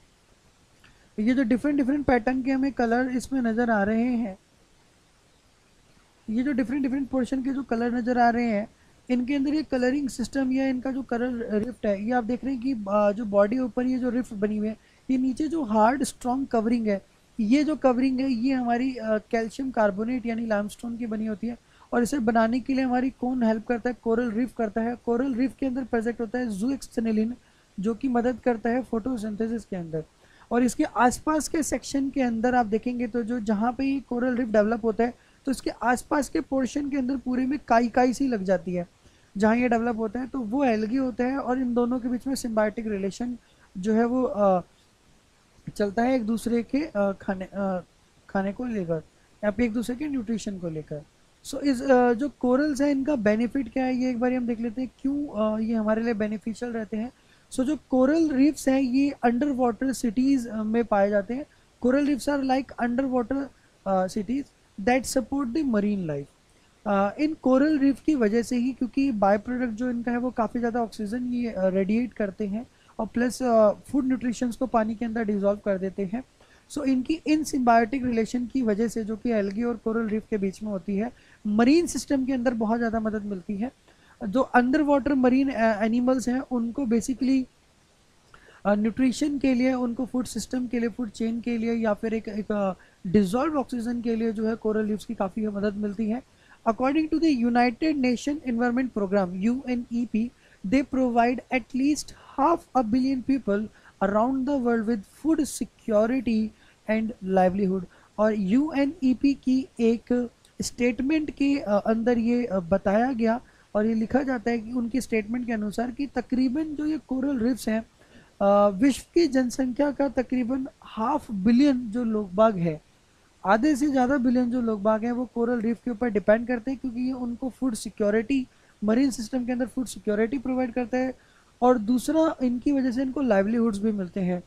Speaker 1: ये जो डिफरेंट डिफरेंट पैटर्न के हमें कलर इसमें नज़र आ रहे हैं, ये जो डिफरेंट डिफरेंट पोर्शन के जो कलर नज़र आ रहे हैं, इनके अंदर ये कलरिंग सिस्टम या इनका जो कलर रिफ्ट है, ये आप देख रहे हैं कि जो बॉडी ऊपर ये जो रिफ्ट बनी हुई है, ये नीचे जो हार्ड स्ट्रॉन्ग कवरिंग है, ये जो कवरिंग है ये हमारी कैल्शियम कार्बोनेट यानी लाइमस्टोन की बनी होती है, और इसे बनाने के लिए हमारी कौन हेल्प करता है, कोरल रीफ करता है। कोरल रीफ के अंदर प्रेजेंट होता है जूएक्सिथिलीन जो कि मदद करता है फोटोसिंथेसिस के अंदर। और इसके आसपास के सेक्शन के अंदर आप देखेंगे तो जो जहाँ पे ये कोरल रीफ डेवलप होता है तो इसके आसपास के पोर्शन के अंदर पूरे में काई काई सी लग जाती है जहाँ ये डेवलप होता है, तो वो एल्गी होता है, और इन दोनों के बीच में सिम्बायोटिक रिलेशन जो है वो आ, चलता है एक दूसरे के आ, खाने आ, खाने को लेकर या फिर एक दूसरे के न्यूट्रिशन को लेकर। सो so, इस आ, जो कोरल्स हैं इनका बेनिफिट क्या है ये एक बार हम देख लेते हैं, क्यों आ, ये हमारे लिए बेनिफिशियल रहते हैं। सो so, जो कोरल रीफ्स हैं ये अंडर वाटर सिटीज़ में पाए जाते हैं। Coral reefs are like under water cities that support the marine life. इन कोरल रीफ की वजह से ही, क्योंकि बाय प्रोडक्ट जो इनका है वो काफ़ी ज़्यादा ऑक्सीजन ये रेडिएट करते हैं और प्लस फूड न्यूट्रिशंस को पानी के अंदर डिजॉल्व कर देते हैं। सो so, इनकी इन सिम्बायोटिक रिलेशन की वजह से जो कि एल्गी और कोरल रीफ के बीच में होती है, मरीन सिस्टम के अंदर बहुत ज़्यादा मदद मिलती है। जो अंडर वाटर मरीन एनिमल्स हैं उनको बेसिकली न्यूट्रिशन uh, के लिए, उनको फूड सिस्टम के लिए, फूड चेन के लिए, या फिर एक एक डिजॉल्व ऑक्सीजन के लिए जो है कोरल रीफ्स की काफ़ी मदद मिलती है। According to the United Nation Environment Programme U N E P, they provide at least half a billion people around the world with food security and livelihood. और यू एन ई पी की एक स्टेटमेंट के अंदर ये बताया गया और ये लिखा जाता है कि उनकी स्टेटमेंट के अनुसार कि तकरीबन जो ये कोरल रिफ्स हैं, विश्व की जनसंख्या का तकरीबन हाफ बिलियन जो लोग बाग है, आधे से ज़्यादा बिलियन जो लोग बाग हैं वो कोरल रीफ के ऊपर डिपेंड करते हैं, क्योंकि ये उनको फूड सिक्योरिटी, मरीन सिस्टम के अंदर फूड सिक्योरिटी प्रोवाइड करता है, और दूसरा इनकी वजह से इनको लाइवलीहुड्स भी मिलते हैं।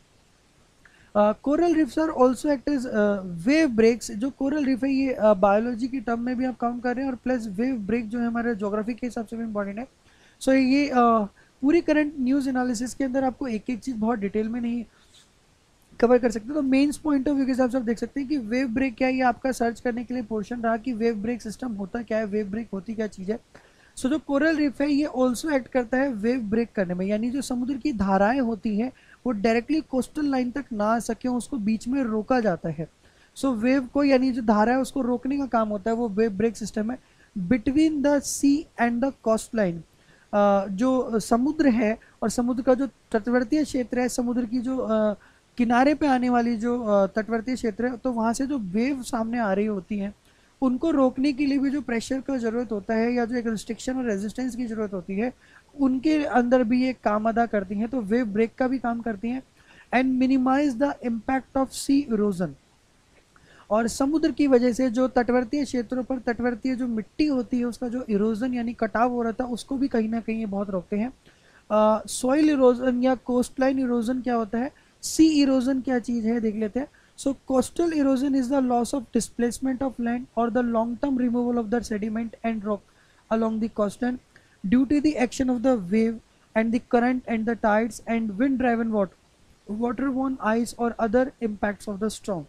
Speaker 1: Coral reefs are also act as wave breaks. जो कोरल रिफ है ये बायोलॉजी की टर्म में भी आप काउंट कर रहे हैं, और प्लस वेव ब्रेक जो है हमारे ज्योग्राफी के हिसाब से भी इंपॉर्टेंट है। सो so, ये uh, पूरी करंट न्यूज़ एनालिसिस के अंदर आपको एक एक चीज़ बहुत डिटेल में नहीं कवर कर सकते, तो मेन्स पॉइंट ऑफ व्यू के हिसाब से आप देख सकते हैं कि वेव ब्रेक क्या है, ये आपका सर्च करने के लिए पोर्शन रहा कि वेव ब्रेक सिस्टम होता क्या है, वेव ब्रेक होती क्या चीज़ है। सो so, जो कोरल रिफ है ये ऑल्सो एक्ट करता है वेव ब्रेक करने में, यानी जो समुद्र की धाराएं होती हैं वो डायरेक्टली कोस्टल लाइन तक ना आ सके, उसको बीच में रोका जाता है। सो so, वेव को, यानी जो धारा है उसको रोकने का काम होता है, वो वेव ब्रेक सिस्टम है। Between the sea and the coast line, जो समुद्र है और समुद्र का जो तटवर्तीय क्षेत्र है, समुद्र की जो uh, किनारे पे आने वाली जो तटवर्तीय क्षेत्र है, तो वहाँ से जो वेव सामने आ रही होती हैं उनको रोकने के लिए भी जो प्रेशर का ज़रूरत होता है, या जो एक रिस्ट्रिक्शन और रेजिस्टेंस की ज़रूरत होती है, उनके अंदर भी ये काम अदा करती हैं, तो वेव ब्रेक का भी काम करती हैं। And minimise the impact of sea erosion, और समुद्र की वजह से जो तटवर्तीय क्षेत्रों पर तटवर्तीय जो मिट्टी होती है उसका जो इरोजन यानी कटाव हो रहा था उसको भी कहीं ना कहीं ये बहुत रोकते हैं। सॉइल इरोजन या कोस्टलाइन इरोजन क्या होता है, सी इरोजन क्या चीज़ है देख लेते हैं। So coastal erosion is the loss of displacement of land और the long term removal of the sediment and rock along the coastline due to the action of the wave and the current and the tides and wind driven water, waterborne ice or other impacts of the storm।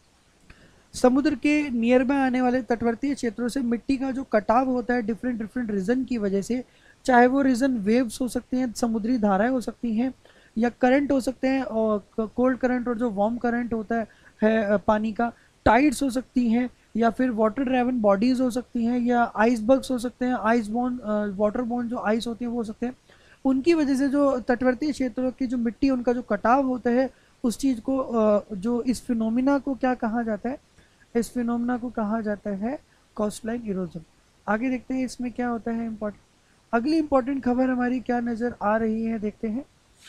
Speaker 1: समुद्र के नियर बाय आने वाले तटवर्तीय क्षेत्रों से मिट्टी का जो कटाव होता है डिफरेंट डिफरेंट रीजन की वजह से, चाहे वो रीजन वेव्स हो सकते हैं, समुद्री धाराएं हो सकती हैं, या करंट हो सकते हैं, और कोल्ड करंट और जो वार्म करंट होता है, है पानी का, टाइड्स हो सकती हैं, या फिर वाटर ड्राइवन बॉडीज हो सकती हैं, या आइसबर्ग्स हो सकते हैं, आइस बोन वाटर बोन जो आइस होती है वो हो सकते हैं। उनकी वजह से जो तटवर्तीय क्षेत्रों की जो मिट्टी उनका जो कटाव होता है उस चीज़ को, जो इस फिनोमिना को क्या कहा जाता है, इस फिनोमिना को कहा जाता है कोस्टलाइन इरोजन। आगे देखते हैं इसमें क्या होता है इम्पोर्टेंट। अगली इंपॉर्टेंट खबर हमारी क्या नज़र आ रही है देखते हैं।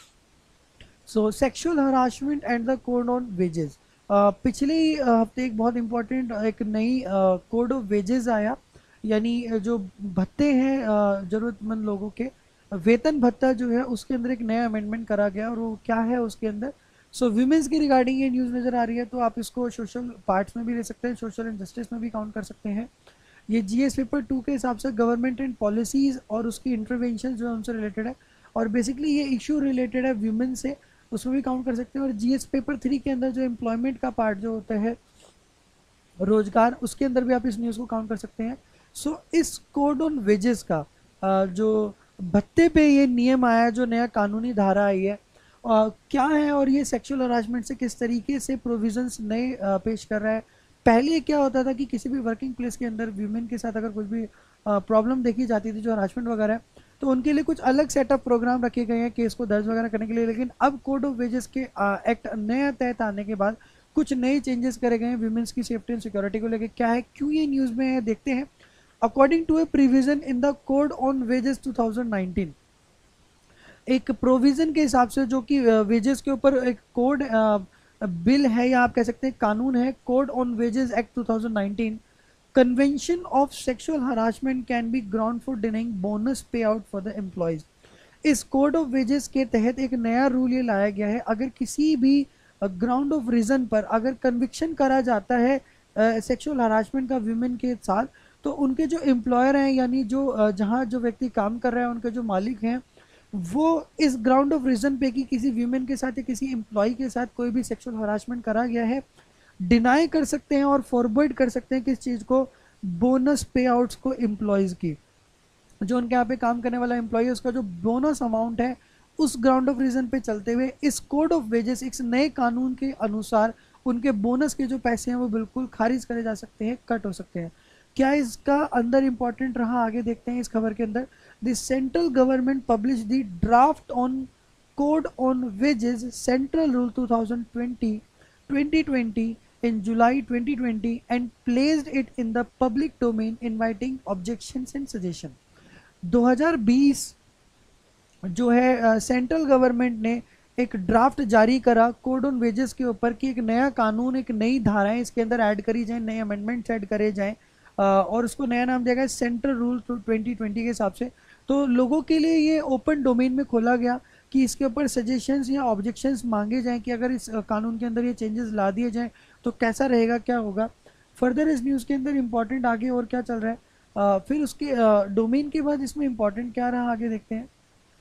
Speaker 1: So sexual harassment and the code on wages. पिछले हफ्ते एक बहुत इंपॉर्टेंट एक नई कोड ऑफ वेजेस आया, यानी जो भत्ते हैं ज़रूरतमंद लोगों के, वेतन भत्ता जो है उसके अंदर एक नया अमेंडमेंट करा गया, और वो क्या है उसके अंदर। सो वीमेंस की रिगार्डिंग ये न्यूज़ नज़र आ रही है, तो आप इसको सोशल पार्ट्स में भी ले सकते हैं, सोशल एंड जस्टिस में भी काउंट कर सकते हैं। ये जीएस पेपर टू के हिसाब से गवर्नमेंट एंड पॉलिसीज़ और उसकी इंटरवेंशन जो है उनसे रिलेटेड है, और बेसिकली ये इशू रिलेटेड है वीमेन से, उसमें भी काउंट कर सकते हैं। और जीएस पेपर थ्री के अंदर जो एम्प्लॉयमेंट का पार्ट जो होता है, रोजगार, उसके अंदर भी आप इस न्यूज़ को काउंट कर सकते हैं। सो so, इस कोड ऑन वेजेस का जो भत्ते पे ये नियम आया, जो नया कानूनी धारा आई है, Uh, क्या है, और ये सेक्सुअल हरासमेंट से किस तरीके से प्रोविजंस नए uh, पेश कर रहा है। पहले क्या होता था कि किसी भी वर्किंग प्लेस के अंदर वीमेन के साथ अगर कुछ भी प्रॉब्लम uh, देखी जाती थी, जो हरासमेंट वगैरह है, तो उनके लिए कुछ अलग सेटअप प्रोग्राम रखे गए हैं केस को दर्ज वगैरह करने के लिए। लेकिन अब कोड ऑफ वेजेस के एक्ट uh, नया तहत आने के बाद कुछ नए चेंजेस करे गए हैं वीमेंस की सेफ्टी एंड सिक्योरिटी को लेकर। क्या है, क्यों ये न्यूज़ में है देखते हैं। According to a provision in the code on wages two thousand nineteen, एक प्रोविज़न के हिसाब से जो कि वेजेस के ऊपर एक कोड बिल है, या आप कह सकते हैं कानून है, code on wages act two thousand nineteen, convention of sexual harassment can be ground for denying bonus pay out for the employees. इस कोड ऑफ वेजेस के तहत एक नया रूल ये लाया गया है, अगर किसी भी ग्राउंड ऑफ रीजन पर अगर कन्विक्शन करा जाता है सेक्सुअल हरासमेंट का वीमेन के साथ, तो उनके जो एम्प्लॉयर हैं, यानी जो uh, जहाँ जो व्यक्ति काम कर रहे हैं, उनके जो मालिक हैं, वो इस ग्राउंड ऑफ रीजन पे कि किसी वीमेन के साथ या किसी एम्प्लॉय के साथ कोई भी सेक्सुअल हरासमेंट करा गया है, डिनाई कर सकते हैं और फॉरवर्ड कर सकते हैं किस चीज़ को, बोनस पे आउट्स को एम्प्लॉयज़ की। जो उनके यहाँ पे काम करने वाला एम्प्लॉय है उसका जो बोनस अमाउंट है, उस ग्राउंड ऑफ रीजन पे चलते हुए इस कोड ऑफ वेजेस, इस नए कानून के अनुसार उनके बोनस के जो पैसे हैं वो बिल्कुल खारिज करे जा सकते हैं, कट हो सकते हैं। क्या इसका अंदर इंपॉर्टेंट रहा, आगे देखते हैं इस खबर के अंदर। The central government publish the draft on code on wages central rule two thousand twenty twenty twenty in July twenty twenty and placed it in the public domain inviting objections and suggestion। दो हज़ार बीस जो है सेंट्रल गवर्नमेंट ने एक ड्राफ्ट जारी करा कोड ऑन वेजेस के ऊपर कि एक नया कानून, एक नई धाराएं इसके अंदर ऐड करी जाएं, नए अमेंडमेंट्स ऐड करे जाएं और उसको नया नाम दिया गया सेंट्रल रूल ट्वेंटी ट्वेंटी के हिसाब से। तो लोगों के लिए ये ओपन डोमेन में खोला गया कि इसके ऊपर सजेशंस या ऑब्जेक्शंस मांगे जाएं कि अगर इस कानून के अंदर ये चेंजेस ला दिए जाएं तो कैसा रहेगा, क्या होगा। फर्दर इस न्यूज़ के अंदर इंपॉर्टेंट आगे और क्या चल रहा है, आ, फिर उसके डोमेन के बाद इसमें इंपॉर्टेंट क्या रहा, आगे देखते हैं।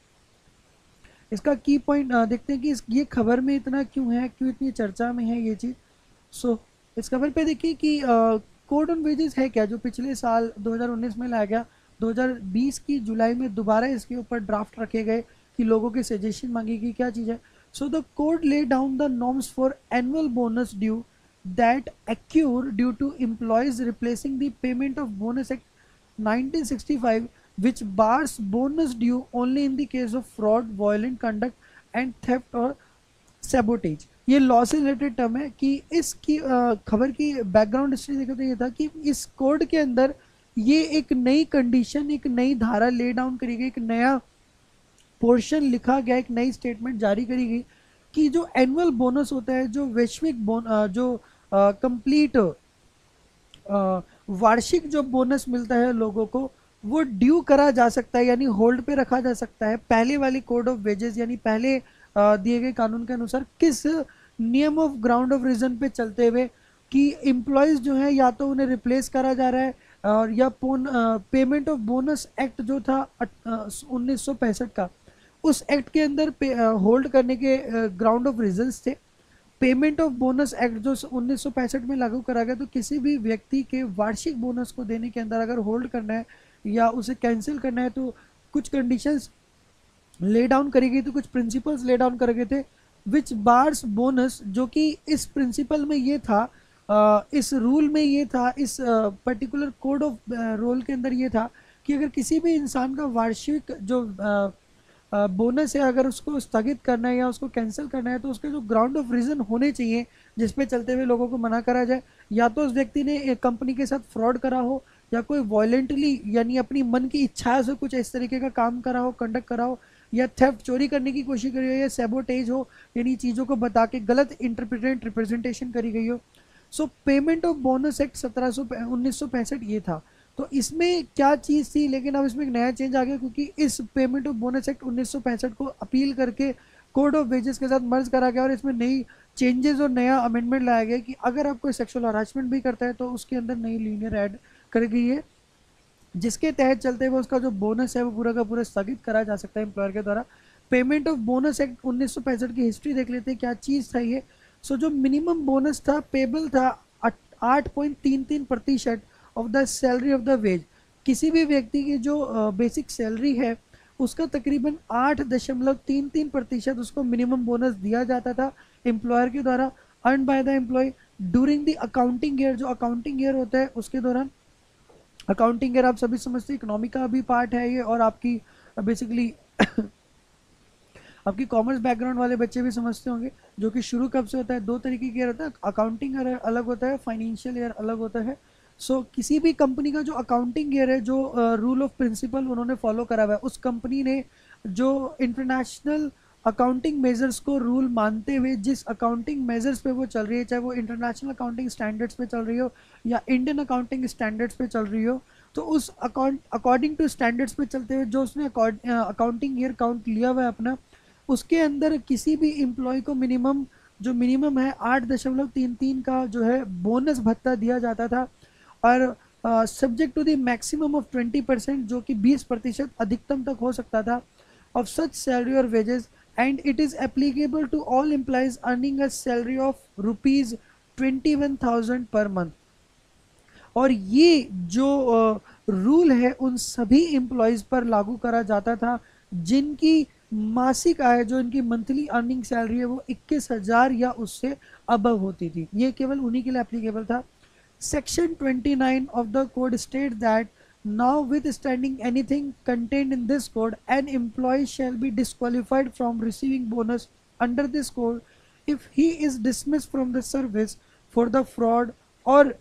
Speaker 1: इसका की पॉइंट देखते हैं कि इस ये खबर में इतना क्यों है, क्यों इतनी चर्चा में है ये चीज़। सो so, इस खबर पे देखिए कि कोड ऑन वेजेस है क्या, जो पिछले साल दो हज़ार उन्नीस में लाया गया, दो हज़ार बीस की जुलाई में दोबारा इसके ऊपर ड्राफ्ट रखे गए कि लोगों के सजेशन मांगी गई, क्या चीज़ है। So the code lay down the norms for annual bonus due that accrue due to employees replacing the payment of bonus act nineteen sixty-five, which bars bonus due only in the case of fraud, violent conduct and theft or sabotage। ये लॉ से रिलेटेड टर्म है कि इसकी खबर की बैकग्राउंड हिस्ट्री देखें तो ये था कि इस कोड के अंदर ये एक नई कंडीशन, एक नई धारा ले डाउन करी गई, एक नया पोर्शन लिखा गया, एक नई स्टेटमेंट जारी करी गई कि जो एनुअल बोनस होता है, जो वैश्विक बोन जो कंप्लीट वार्षिक जो बोनस मिलता है लोगों को, वो ड्यू करा जा सकता है, यानी होल्ड पे रखा जा सकता है पहले वाली कोड ऑफ वेजेस, यानी पहले दिए गए कानून के अनुसार किस नियम ऑफ ग्राउंड ऑफ रीजन पे चलते हुए कि एम्प्लॉयज़ जो है या तो उन्हें रिप्लेस करा जा रहा है और या पेमेंट ऑफ बोनस एक्ट जो था उन्नीस सौ पैंसठ का, उस एक्ट के अंदर होल्ड करने के ग्राउंड ऑफ रीजंस थे। पेमेंट ऑफ बोनस एक्ट जो उन्नीस सौ पैंसठ में लागू करा गया, तो किसी भी व्यक्ति के वार्षिक बोनस को देने के अंदर अगर होल्ड करना है या उसे कैंसिल करना है तो कुछ कंडीशंस ले डाउन करी गई थी, कुछ प्रिंसिपल्स ले डाउन करे गए थे, विच बार्स बोनस, जो कि इस प्रिंसिपल में ये था, इस रूल में ये था, इस पर्टिकुलर कोड ऑफ रूल के अंदर ये था कि अगर किसी भी इंसान का वार्षिक जो बोनस है अगर उसको स्थगित करना है या उसको कैंसिल करना है तो उसके जो ग्राउंड ऑफ रीजन होने चाहिए जिसपे चलते हुए लोगों को मना करा जाए, या तो उस व्यक्ति ने एक कंपनी के साथ फ्रॉड करा हो या कोई वॉलेंटली यानी अपनी मन की इच्छा से कुछ इस तरीके का काम करा हो, कंडक्ट करा हो, या थेफ्ट चोरी करने की कोशिश करी हो, या सैबोटेज हो यानी चीज़ों को बता के गलत इंटरप्रिटेंट रिप्रेजेंटेशन करी गई हो। So payment of bonus act सत्रह सौ उन्नीस सौ पैंसठ ये था। तो इसमें क्या चीज़ थी, लेकिन अब इसमें एक नया चेंज आ गया क्योंकि इस पेमेंट ऑफ बोनस एक्ट उन्नीस सौ पैंसठ को अपील करके कोड ऑफ वेजेस के साथ मर्ज करा गया और इसमें नई चेंजेस और नया अमेंडमेंट लाया गया कि अगर आप कोई सेक्सुअल हरासमेंट भी करता है तो उसके अंदर नई लीनियर ऐड कर गई है, जिसके तहत चलते हुए उसका जो बोनस है वो पूरा का पूरा स्थगित करा जा सकता है एम्प्लॉयर के द्वारा। पेमेंट ऑफ बोनस एक्ट उन्नीस सौ पैंसठ की हिस्ट्री देख लेते हैं, क्या चीज़ था ये। सो जो मिनिमम बोनस था पेबल था आठ पॉइंट तीन तीन प्रतिशत of the salary of the wage. किसी भी व्यक्ति की जो बेसिक uh, सैलरी है उसका तकरीबन आठ दशमलव तीन तीन प्रतिशत उसको मिनिमम बोनस दिया जाता था एम्प्लॉयर के द्वारा, earn by the employee during the accounting year. जो अकाउंटिंग ईयर होता है उसके दौरान, अकाउंटिंग ईयर आप सभी समझते हैं इकोनॉमी का भी पार्ट है ये, और आपकी बेसिकली आपकी कॉमर्स बैकग्राउंड वाले बच्चे भी समझते होंगे, जो कि शुरू कब से होता है, दो तरीके की ईयर होता है, अकाउंटिंग ईयर अलग होता है, फाइनेंशियल ईयर अलग होता है। सो so, किसी भी कंपनी का जो अकाउंटिंग ईयर है, जो रूल ऑफ प्रिंसिपल उन्होंने फॉलो करा हुआ है, उस कंपनी ने जो इंटरनेशनल अकाउंटिंग मेजर्स को रूल मानते हुए जिस अकाउंटिंग मेजर्स पे वो चल रही है, चाहे वो इंटरनेशनल अकाउंटिंग स्टैंडर्ड्स पे चल रही हो या इंडियन अकाउंटिंग स्टैंडर्ड्स पे चल रही हो, तो उस अकाउंट अकॉर्डिंग टू स्टैंडर्ड्स पे चलते हुए जो उसने अकाउंटिंग ईयर काउंट लिया हुआ है अपना, उसके अंदर किसी भी एम्प्लॉय को मिनिमम जो मिनिमम है आठ दशमलव तीन तीन का जो है बोनस भत्ता दिया जाता था, और subject to the maximum of twenty percent जो कि बीस प्रतिशत अधिकतम तक हो सकता था। of such salary or wages, and it is applicable to all employees earning a salary of rupees twenty-one thousand per month. और ये जो रूल uh, है उन सभी एम्प्लॉयज पर लागू करा जाता था जिनकी मासिक आय, जो इनकी मंथली अर्निंग सैलरी है वो इक्कीस हजार या उससे अबव होती थी। ये केवल उन्हीं के लिए एप्लीकेबल था। Section twenty nine of the code state that notwithstanding anything contained in this code an employee shall be disqualified from receiving bonus under this code if he is dismissed from the service for the fraud और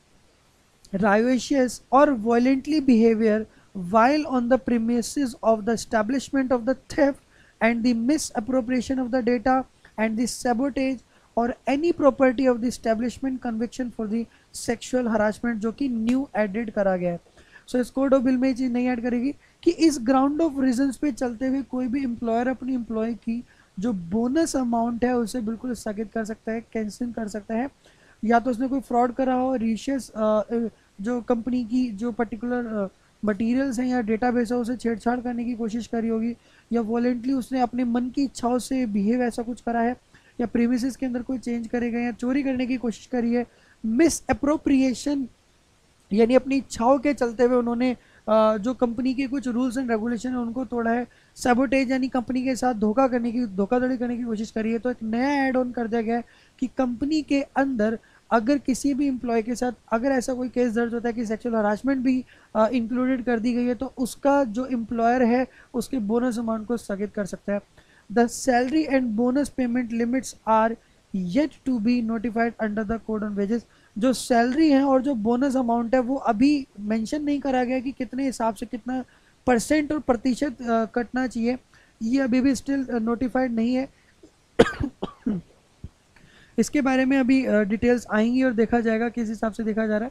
Speaker 1: riotous or violently behavior while on the premises of the establishment of the theft and the misappropriation of the data and the sabotage or any property of the establishment conviction for the sexual harassment, जो कि न्यू एडेड करा गया है। सो इस कोड ऑफ बिल में ये चीज़ नहीं ऐड करेगी कि इस ग्राउंड ऑफ रीजंस पे चलते हुए कोई भी एम्प्लॉयर अपनी एम्प्लॉय की जो बोनस अमाउंट है उसे बिल्कुल स्थगित कर सकता है, कैंसिल कर सकता है, या तो उसने कोई फ्रॉड करा हो, रिशियस जो कंपनी की जो पर्टिकुलर मटेरियल्स हैं या डेटाबेस है उसे छेड़छाड़ करने की कोशिश करी होगी, या वॉलेंटली उसने अपने मन की इच्छाओं से बिहेव ऐसा कुछ करा है, या प्रीमिसेस के अंदर कोई चेंज करे गए, या चोरी करने की कोशिश करी है, मिस अप्रोप्रिएशन यानी अपनी इच्छाओं के चलते हुए उन्होंने जो कंपनी के कुछ रूल्स एंड रेगुलेशन है उनको तोड़ा है, सैबोटेज यानी कंपनी के साथ धोखा करने की धोखाधड़ी करने की कोशिश करी है। तो एक नया ऐड ऑन कर दिया गया है कि कंपनी के अंदर अगर किसी भी एम्प्लॉय के साथ अगर ऐसा कोई केस दर्ज होता है कि सेक्सुअल हरासमेंट भी इंक्लूडेड कर दी गई है तो उसका जो एम्प्लॉयर है उसके बोनस अमाउंट को स्थगित कर सकता है। The salary and bonus payment limits are yet to be notified under the code on wages. जो सैलरी है और जो बोनस अमाउंट है वो अभी मेंशन नहीं करा गया कि कितने हिसाब से कितना परसेंट और प्रतिशत कटना चाहिए, ये अभी भी स्टिल नोटिफाइड नहीं है। इसके बारे में अभी डिटेल्स आएंगी और देखा जाएगा किस हिसाब से देखा जा रहा है।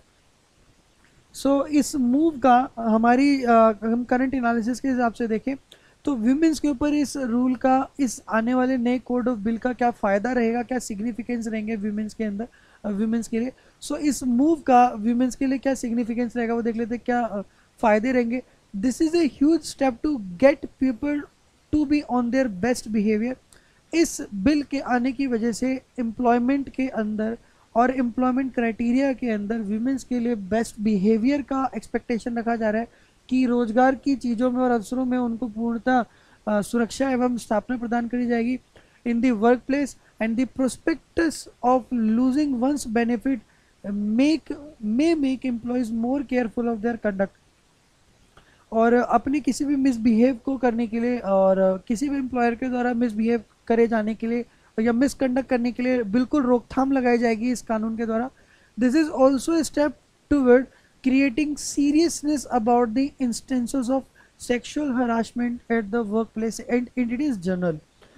Speaker 1: सो so, इस मूव का हमारी हम करंट एनालिसिस के हिसाब से देखें तो विमेंस के ऊपर इस रूल का, इस आने वाले नए कोड ऑफ बिल का क्या फ़ायदा रहेगा, क्या सिग्निफिकेंस रहेंगे विमेंस के अंदर, विमेंस के लिए। सो so, इस मूव का विमेंस के लिए क्या सिग्निफिकेंस रहेगा वो देख लेते हैं, क्या फ़ायदे रहेंगे। This is a huge step to get people to be on their best behaviour. इस बिल के आने की वजह से एम्प्लॉयमेंट के अंदर और एम्प्लॉयमेंट क्राइटेरिया के अंदर विमेंस के लिए बेस्ट बिहेवियर का एक्सपेक्टेशन रखा जा रहा है कि रोजगार की चीज़ों में और अवसरों में उनको पूर्णतः सुरक्षा एवं स्थापना प्रदान करी जाएगी in the work place and the prospects of losing one's benefit make may make employees more careful of their conduct. और अपने किसी भी मिसबिहेव को करने के लिए और किसी भी एम्प्लॉयर के द्वारा मिसबिहेव करे जाने के लिए या मिसकंडक्ट करने के लिए बिल्कुल रोकथाम लगाई जाएगी इस कानून के द्वारा। This is also a step toward creating seriousness about the instances of sexual harassment at the work place and it is general.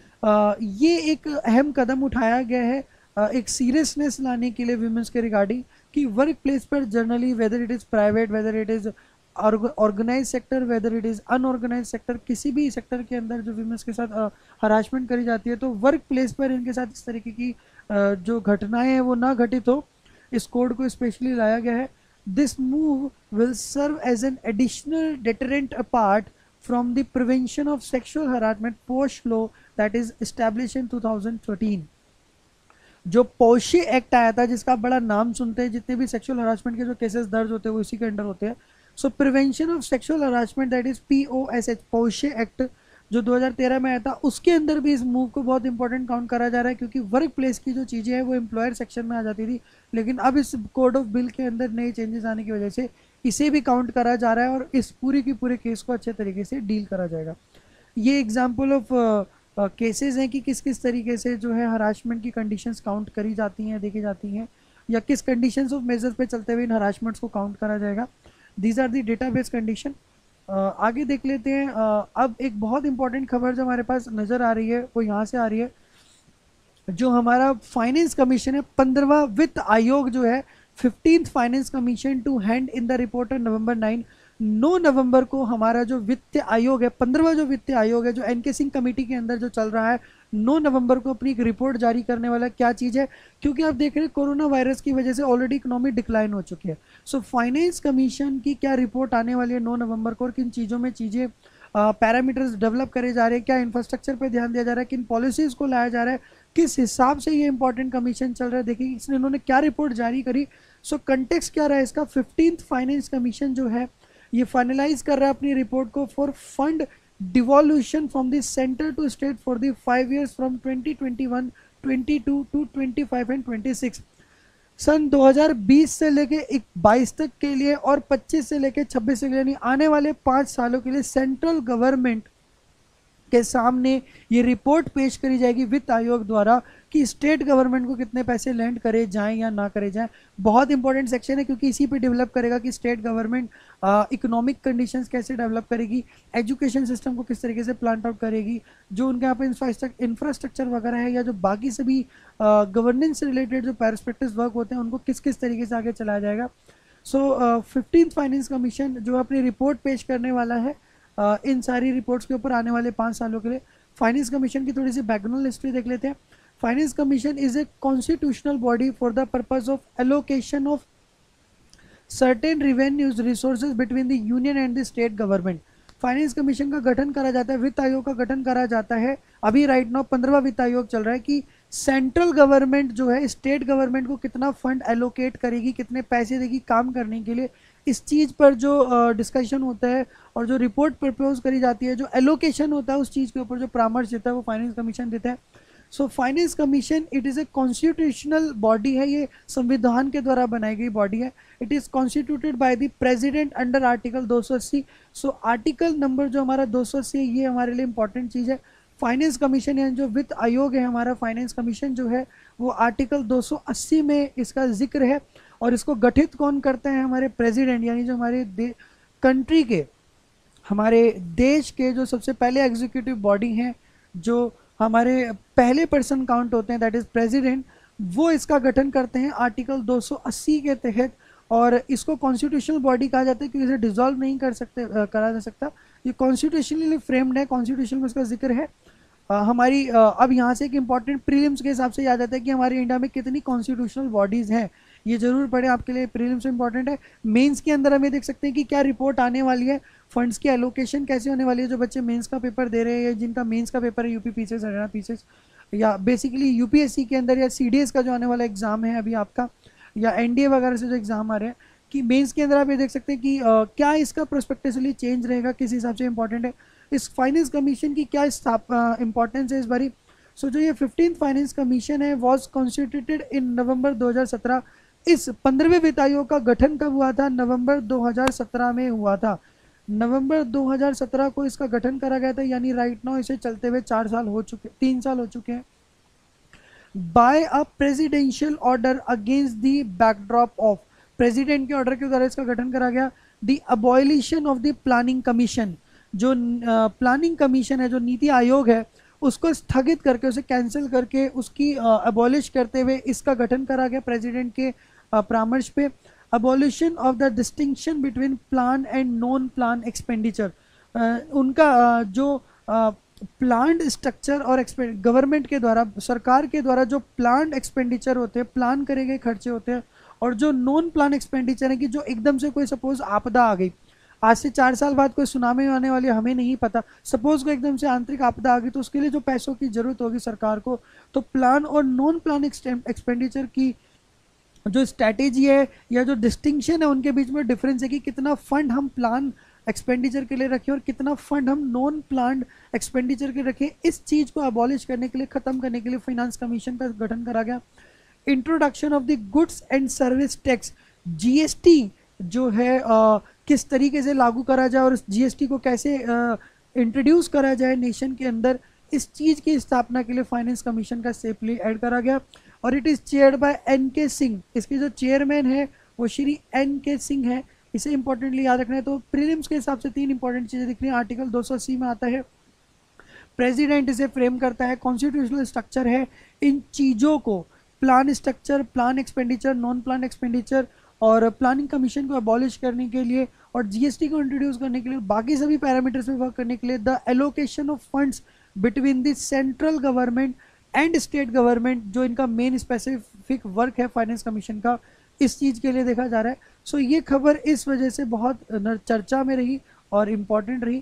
Speaker 1: ये एक अहम कदम उठाया गया है uh, एक सीरियसनेस लाने के लिए विमेंस के रिगार्डिंग कि वर्क प्लेस पर generally whether it is private, whether it is organise sector, whether it is unorganise sector, किसी भी सेक्टर के अंदर जो विमेंस के साथ हरासमेंट करी जाती है तो वर्क प्लेस पर इनके साथ इस तरीके की uh, जो घटनाएं हैं वो ना घटित हो, इस कोड को स्पेशली लाया गया है। This move will serve as an additional deterrent apart from the prevention of sexual harassment post law that is establish in two thousand thirteen. जो पोशे एक्ट आया था जिसका आप बड़ा नाम सुनते हैं, जितने भी सेक्सुअल हरासमेंट के जो केसेस दर्ज होते हैं वो इसी के अंडर होते हैं। So prevention of sexual harassment that is P O S H POSH act जो दो हज़ार तेरह में आया था उसके अंदर भी इस मूव को बहुत इंपॉर्टेंट काउंट करा जा रहा है क्योंकि वर्क प्लेस की जो चीज़ें हैं वो एम्प्लॉयर सेक्शन में आ जाती थी, लेकिन अब इस कोड ऑफ बिल के अंदर नए चेंजेस आने की वजह से इसे भी काउंट करा जा रहा है और इस पूरी की पूरे केस को अच्छे तरीके से डील करा जाएगा। ये एग्जाम्पल ऑफ केसेस हैं कि किस किस तरीके से जो है हरासमेंट की कंडीशंस काउंट करी जाती हैं, देखी जाती हैं, या किस कंडीशंस ऑफ मेजर्स पे चलते हुए इन हरासमेंट्स को काउंट करा जाएगा। These are the database condition. आगे देख लेते हैं। uh, अब एक बहुत इंपॉर्टेंट खबर जो हमारे पास नज़र आ रही है वो यहाँ से आ रही है। जो हमारा फाइनेंस कमीशन है, पंद्रहवां वित्त आयोग जो है, fifteenth finance commission to hand in the report on November nine. नौ नवंबर को हमारा जो वित्त आयोग है, पंद्रहवां जो वित्त आयोग है जो एन के सिंह कमेटी के अंदर जो चल रहा है, नौ नवंबर को अपनी एक रिपोर्ट जारी करने वाला। क्या चीज़ है, क्योंकि आप देख रहे हैं कोरोना वायरस की वजह से ऑलरेडी इकोनॉमी डिक्लाइन हो चुकी है। सो फाइनेंस कमीशन की क्या रिपोर्ट आने वाली है नौ नवंबर को और किन चीज़ों में चीज़ें पैरामीटर्स डेवलप करे जा रहे हैं, क्या इंफ्रास्ट्रक्चर पे ध्यान दिया जा रहा है, किन पॉलिसीज़ को लाया जा रहा है, किस हिसाब से ये इंपॉर्टेंट कमीशन चल रहा है। देखिए इसने इन्होंने क्या रिपोर्ट जारी करी। सो कंटेक्स्ट क्या रहा है इसका, फिफ्टींथ फाइनेंस कमीशन जो है ये फाइनलाइज कर रहा है अपनी रिपोर्ट को for fund devolution from the centre to state for the five years from twenty twenty one, twenty two to twenty five and twenty six. सन दो हज़ार बीस से लेके बाईस तक के लिए और पच्चीस से लेके छब्बीस तक यानी आने वाले पाँच सालों के लिए सेंट्रल गवर्नमेंट के सामने ये रिपोर्ट पेश करी जाएगी वित्त आयोग द्वारा कि स्टेट गवर्नमेंट को कितने पैसे लैंड करे जाएं या ना करे जाएं। बहुत इंपॉर्टेंट सेक्शन है क्योंकि इसी पे डेवलप करेगा कि स्टेट गवर्नमेंट इकोनॉमिक कंडीशंस कैसे डेवलप करेगी, एजुकेशन सिस्टम को किस तरीके से प्लांट आउट करेगी, जो उनके यहाँ पे इंफ्रास्ट्रक्चर वगैरह है या जो बाकी सभी गवर्नेंस से रिलेटेड जो पेरिस्पेक्टिव वर्क होते हैं उनको किस किस तरीके से आगे चलाया जाएगा। सो फिफ्टींथ फाइनेंस कमीशन जो अपनी रिपोर्ट पेश करने वाला है uh, इन सारी रिपोर्ट्स के ऊपर आने वाले पाँच सालों के लिए। फाइनेंस कमीशन की थोड़ी सी बैकग्राउंड हिस्ट्री देख लेते हैं। Finance commission is a constitutional body for the purpose of allocation of certain revenues resources between the union and the state government. Finance commission का गठन करा जाता है, वित्त आयोग का गठन करा जाता है। अभी राइट नाउ पंद्रहवां वित्त आयोग चल रहा है कि सेंट्रल गवर्नमेंट जो है स्टेट गवर्नमेंट को कितना फंड एलोकेट करेगी, कितने पैसे देगी काम करने के लिए, इस चीज़ पर जो डिस्कशन uh, होता है और जो रिपोर्ट प्रपोज करी जाती है, जो एलोकेशन होता है उस चीज़ के ऊपर जो परामर्श देता है वो फाइनेंस कमीशन देता है। So finance commission it is a constitutional body है, ये संविधान के द्वारा बनाई गई बॉडी है। It is constituted by the president under article दो सौ अस्सी। सो आर्टिकल नंबर जो हमारा दो सौ अस्सी है ये हमारे लिए इंपॉर्टेंट चीज़ है। फाइनेंस कमीशन यानी जो वित्त आयोग है हमारा फाइनेंस कमीशन जो है वो आर्टिकल दो सौ अस्सी में इसका जिक्र है। और इसको गठित कौन करते हैं, हमारे प्रेसिडेंट यानी जो हमारे कंट्री के, हमारे देश के जो सबसे पहले एग्जीक्यूटिव बॉडी हैं, जो हमारे पहले पर्सन काउंट होते हैं दैट इज प्रेसिडेंट, वो इसका गठन करते हैं आर्टिकल दो सौ अस्सी के तहत। और इसको कॉन्स्टिट्यूशनल बॉडी कहा जाता है क्योंकि इसे डिसॉल्व नहीं कर सकते आ, करा जा सकता। ये कॉन्स्टिट्यूशनली फ्रेम्ड है, कॉन्स्टिट्यूशन में इसका जिक्र है। आ, हमारी आ, अब यहाँ से एक इंपॉर्टेंट प्रीलिम्स के हिसाब से याद आता है कि हमारे इंडिया में कितनी कॉन्स्टिट्यूशनल बॉडीज़ हैं, ये जरूर पढ़ें, आपके लिए प्रीलिम्स इंपॉर्टेंट है। मेंस के अंदर हम ये देख सकते हैं कि क्या रिपोर्ट आने वाली है, फंड्स की एलोकेशन कैसे होने वाली है। जो बच्चे मेंस का पेपर दे रहे हैं, जिनका मेंस का पेपर है यूपी पीसीएस, हरियाणा पीसीएस या बेसिकली यूपीएससी के अंदर या सीडीएस का जो आने वाला एग्जाम है अभी आपका, या एनडीए वगैरह से जो एग्जाम आ रहे हैं, कि मेंस के अंदर आप ये देख सकते हैं कि uh, क्या इसका प्रोस्पेक्टिवली चेंज रहेगा, किस हिसाब से इंपॉर्टेंट है, इस फाइनेंस कमीशन की क्या इंपॉर्टेंस है इस बारी। सो so, जो ये फिफ्टींथ फाइनेंस कमीशन है वॉज कॉन्स्टिट्यूटेड इन नवंबर दो हज़ार सत्रह। इस पंद्रहवें वित्त आयोग का गठन कब हुआ था, नवंबर दो हज़ार सत्रह में हुआ था। नवंबर दो हज़ार सत्रह को इसका गठन करा गया था, यानी राइट नाउ इसे चलते हुए चार साल हो चुके, तीन साल हो चुके हैं। By a presidential order against the backdrop of, president के ऑर्डर के द्वारा इसका गठन करा गया। The abolition of the planning commission, जो प्लानिंग uh, कमीशन है, जो नीति आयोग है, उसको स्थगित करके, उसे कैंसिल करके, उसकी अबॉलिश uh, करते हुए इसका गठन करा गया प्रेसिडेंट के uh, परामर्श पे। Abolition of the distinction between plan and non plan expenditure, उनका uh, जो प्लान्ड uh, स्ट्रक्चर और गवर्नमेंट के द्वारा, सरकार के द्वारा जो प्लान्ड एक्सपेंडिचर होते हैं, प्लान करे गए खर्चे होते हैं, और जो नॉन प्लान एक्सपेंडिचर है कि जो एकदम से कोई सपोज आपदा आ गई, आज से चार साल बाद कोई सुनामी आने वाली हमें नहीं पता, सपोज को एकदम से आंतरिक आपदा आ गई तो उसके लिए जो पैसों की जरूरत होगी सरकार को, तो प्लान और नॉन प्लान एक्सपेंडिचर की जो स्ट्रैटेजी है या जो डिस्टिंक्शन है उनके बीच में डिफरेंस है कि कितना फंड हम प्लान एक्सपेंडिचर के लिए रखें और कितना फंड हम नॉन प्लान एक्सपेंडिचर के रखें। इस चीज़ को अबॉलिश करने के लिए, ख़त्म करने के लिए फाइनेंस कमीशन का गठन करा गया। Introduction of the goods and service tax, GST जो है आ, किस तरीके से लागू करा जाए और जीएसटी को कैसे इंट्रोड्यूस करा जाए नेशन के अंदर, इस चीज़ की स्थापना के लिए फाइनेंस कमीशन का सेपली ऐड करा गया। और it is chaired by N K Singh, इसके जो चेयरमैन है वो श्री एन के सिंह है। इसे इंपॉर्टेंटली याद रखना है। तो प्रीलिम्स के हिसाब से तीन इंपॉर्टेंट चीज़ें दिख रही हैं। आर्टिकल दो सौ अस्सी में आता है, प्रेसिडेंट इसे फ्रेम करता है, कॉन्स्टिट्यूशनल स्ट्रक्चर है, इन चीज़ों को plan structure, plan expenditure, non plan expenditure और प्लानिंग कमीशन को अबॉलिश करने के लिए और जीएसटी को इंट्रोड्यूस करने के लिए, बाकी सभी पैरामीटर्स में वर्क करने के लिए, the allocation of funds between the central government and state government, जो इनका मेन स्पेसिफिक वर्क है फाइनेंस कमीशन का, इस चीज़ के लिए देखा जा रहा है। सो so, ये खबर इस वजह से बहुत चर्चा में रही और इम्पॉर्टेंट रही।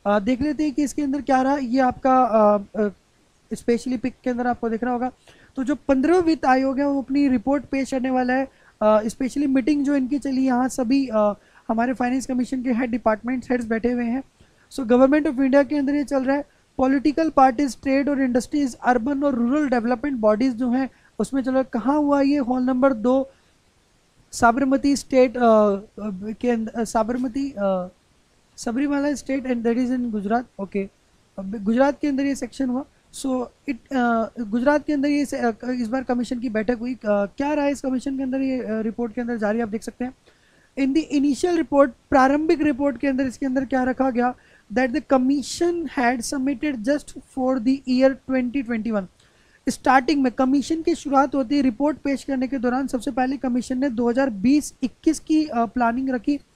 Speaker 1: आ, देख लेते हैं कि इसके अंदर क्या रहा। ये आपका स्पेशली पिक के अंदर आपको दिख रहा होगा। तो जो पंद्रह वित्त आयोग है वो अपनी रिपोर्ट पेश करने वाला है। स्पेशली मीटिंग जो इनकी चली, यहाँ सभी आ, हमारे फाइनेंस कमीशन के हेड डिपार्टमेंट हेड्स बैठे हुए हैं। सो गवर्नमेंट ऑफ इंडिया के अंदर ये चल रहा है। पॉलिटिकल पार्टीज, ट्रेड और इंडस्ट्रीज, अर्बन और रूरल डेवलपमेंट बॉडीज जो हैं उसमें चलो कहाँ हुआ ये, हॉल नंबर दो साबरमती स्टेट के अंदर, Sabarmati Sabarimala state and that is in Gujarat. Okay, Gujarat के अंदर ये सेक्शन हुआ। सो इट गुजरात के अंदर ये इस बार कमीशन की बैठक हुई। uh, क्या रहा है इस कमीशन के अंदर, ये रिपोर्ट uh, के अंदर जारी आप देख सकते हैं। इन द इनिशियल रिपोर्ट, प्रारंभिक रिपोर्ट के अंदर इसके अंदर क्या रखा गया, that the commission had submitted just for the year twenty twenty one. Starting में कमीशन की शुरुआत होती है, रिपोर्ट पेश करने के दौरान सबसे पहले कमीशन ने दो हज़ार बीस इक्कीस की प्लानिंग uh, रखी।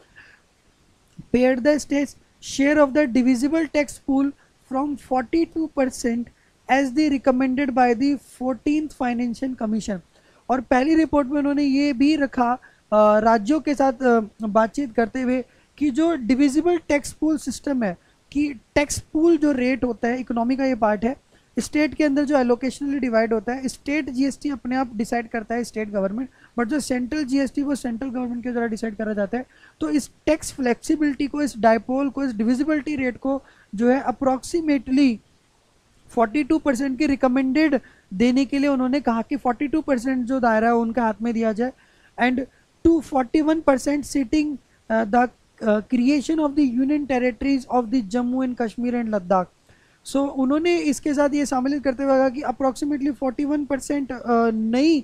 Speaker 1: Paid the states share of the divisible tax pool from forty two percent as the recommended by the fourteenth financial commission. और पहली रिपोर्ट में उन्होंने ये भी रखा राज्यों के साथ बातचीत करते हुए कि जो डिविजिबल टैक्स पूल सिस्टम है, कि टैक्स पूल जो रेट होता है, इकोनॉमी का ये पार्ट है, स्टेट के अंदर जो एलोकेशनली डिवाइड होता है, स्टेट जीएसटी अपने आप डिसाइड करता है स्टेट गवर्नमेंट, बट जो सेंट्रल जीएसटी वो सेंट्रल गवर्नमेंट के द्वारा डिसाइड करा जाता है। तो इस टैक्स फ्लेक्सिबिलिटी को, इस डायपोल को, इस डिविजिबिलिटी रेट को जो है अप्रोक्सीमेटली फोर्टी टू परसेंट की रिकमेंडेड देने के लिए उन्होंने कहा कि फोर्टी टू परसेंट जो दायरा है उनके हाथ में दिया जाए, and to forty one percent seating the creation of the union territories of the Jammu and Kashmir and Ladakh. So उन्होंने इसके साथ ये सम्मिलित करते हुए कहा कि अप्रोक्सीमेटली फोर्टी वन परसेंट नई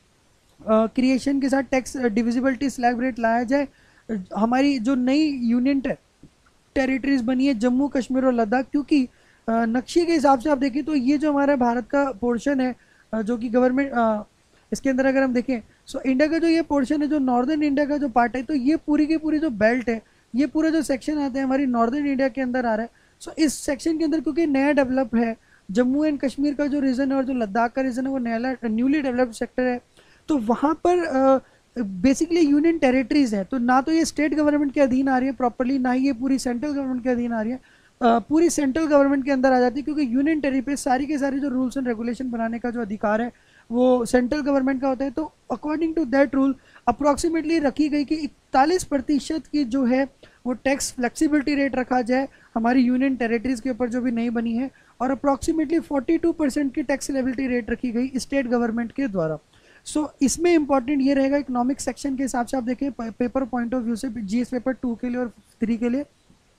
Speaker 1: क्रिएशन uh, के साथ टैक्स डिविजिबिलिटी स्लैब रेट लाया जाए। हमारी जो नई यूनियन टेरिटरीज बनी है जम्मू कश्मीर और लद्दाख, क्योंकि नक्शे के हिसाब से आप देखें तो ये जो हमारा भारत का पोर्शन है जो कि गवर्नमेंट, इसके अंदर अगर हम देखें सो इंडिया का जो ये पोर्शन है, जो नॉर्दर्न इंडिया का जो पार्ट है, तो ये पूरी की पूरी जो बेल्ट है, ये पूरा जो सेक्शन आता है हमारी नॉर्दर्न इंडिया के अंदर आ रहा है। सो इस सेक्शन के अंदर क्योंकि नया डेवलप है, जम्मू एंड कश्मीर का जो रीजन है और जो लद्दाख का रीजन है वो नया न्यूली डेवलप्ड सेक्टर है, तो वहाँ पर बेसिकली यूनियन टेरिटरीज है। तो ना तो ये स्टेट गवर्नमेंट के अधीन आ रही है प्रॉपरली, ना ही ये पूरी सेंट्रल गवर्नमेंट के अधीन आ रही है, Uh, पूरी सेंट्रल गवर्नमेंट के अंदर आ जाती है, क्योंकि यूनियन टेरिटरी पे सारी के सारी जो रूल्स एंड रेगुलेशन बनाने का जो अधिकार है वो सेंट्रल गवर्नमेंट का होता है। तो according to that rule approximately रखी गई कि इकतालीस प्रतिशत की जो है वो टैक्स फ्लेक्सिबिलिटी रेट रखा जाए हमारी यूनियन टेरिटरीज के ऊपर जो भी नई बनी है, और अप्रोक्सीमेटली फोर्टी टू परसेंट की टैक्स लेबिलिटी रेट रखी गई स्टेट गवर्नमेंट के द्वारा। सो so, इसमें इंपॉर्टेंट ये रहेगा इकोनॉमिक सेक्शन के हिसाब से आप देखें पेपर पॉइंट ऑफ व्यू से, जीएस पेपर टू के लिए और थ्री के लिए,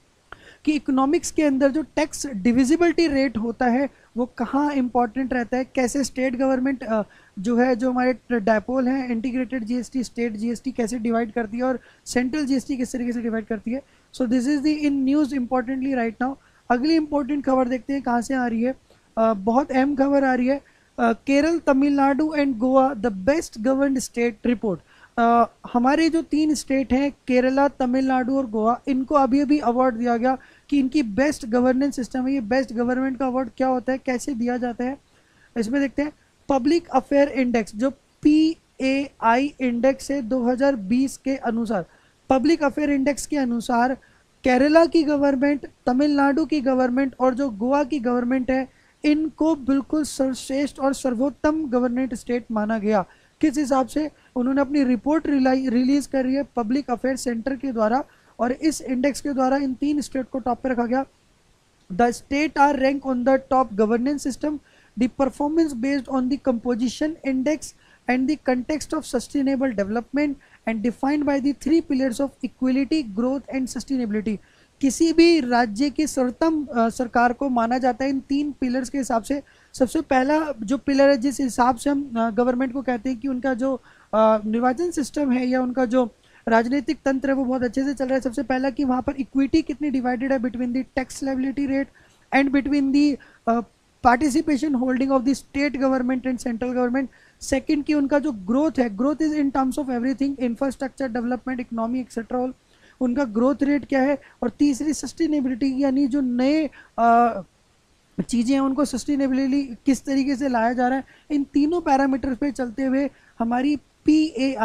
Speaker 1: कि इकोनॉमिक्स के अंदर जो टैक्स डिविजिबिलिटी रेट होता है वो कहाँ इंपॉर्टेंट रहता है, कैसे स्टेट गवर्नमेंट जो है, जो हमारे डायपोल हैं, इंटीग्रेटेड जीएसटी, स्टेट जीएसटी कैसे डिवाइड करती है और सेंट्रल जीएसटी किस तरीके से डिवाइड करती है। So this is the in news importantly right now. अगली इंपॉर्टेंट खबर देखते हैं कहाँ से आ रही है। uh, बहुत अहम खबर आ रही है, uh, Kerala, Tamil Nadu and Goa the best governed state report. Uh, हमारे जो तीन स्टेट हैं केरला, तमिलनाडु और गोवा, इनको अभी अभी अवार्ड दिया गया कि इनकी बेस्ट गवर्नेंस सिस्टम है। ये बेस्ट गवर्नमेंट का अवार्ड क्या होता है, कैसे दिया जाता है, इसमें देखते हैं। पब्लिक अफेयर इंडेक्स जो पी ए आई इंडेक्स है दो हज़ार बीस के अनुसार, पब्लिक अफेयर इंडेक्स के अनुसार केरला की गवर्नमेंट, तमिलनाडु की गवर्नमेंट और जो गोवा की गवर्नमेंट है, इनको बिल्कुल सर्वश्रेष्ठ और सर्वोत्तम गवर्नेंट स्टेट माना गया। किस हिसाब से, उन्होंने अपनी रिपोर्ट रिलीज कर रही है पब्लिक अफेयर सेंटर के द्वारा, और इस इंडेक्स के द्वारा इन तीन स्टेट को टॉप पे रखा गया। The state are rank on the top governance system, the performance based on the composition index and the context of sustainable development and defined by the three pillars of equality, growth and sustainability. किसी भी राज्य की सर्वोत्तम सरकार को माना जाता है इन तीन पिलर्स के हिसाब से। सबसे पहला जो पिलर है, जिस हिसाब से हम गवर्नमेंट को कहते हैं कि उनका जो निर्वाचन सिस्टम है या उनका जो राजनीतिक तंत्र है वो बहुत अच्छे से चल रहा है। सबसे पहला कि वहाँ पर इक्विटी कितनी डिवाइडेड है between the tax liability rate and between the participation holding of the state government and central government. Second कि उनका जो ग्रोथ है, growth is in terms of everything, infrastructure development, economy etcetera, all उनका ग्रोथ रेट क्या है। और तीसरी सस्टेनेबिलिटी, यानी जो नए चीज़ें हैं उनको सस्टेनेबिलिटी किस तरीके से लाया जा रहा है। इन तीनों पैरामीटर्स पे चलते हुए हमारी P A I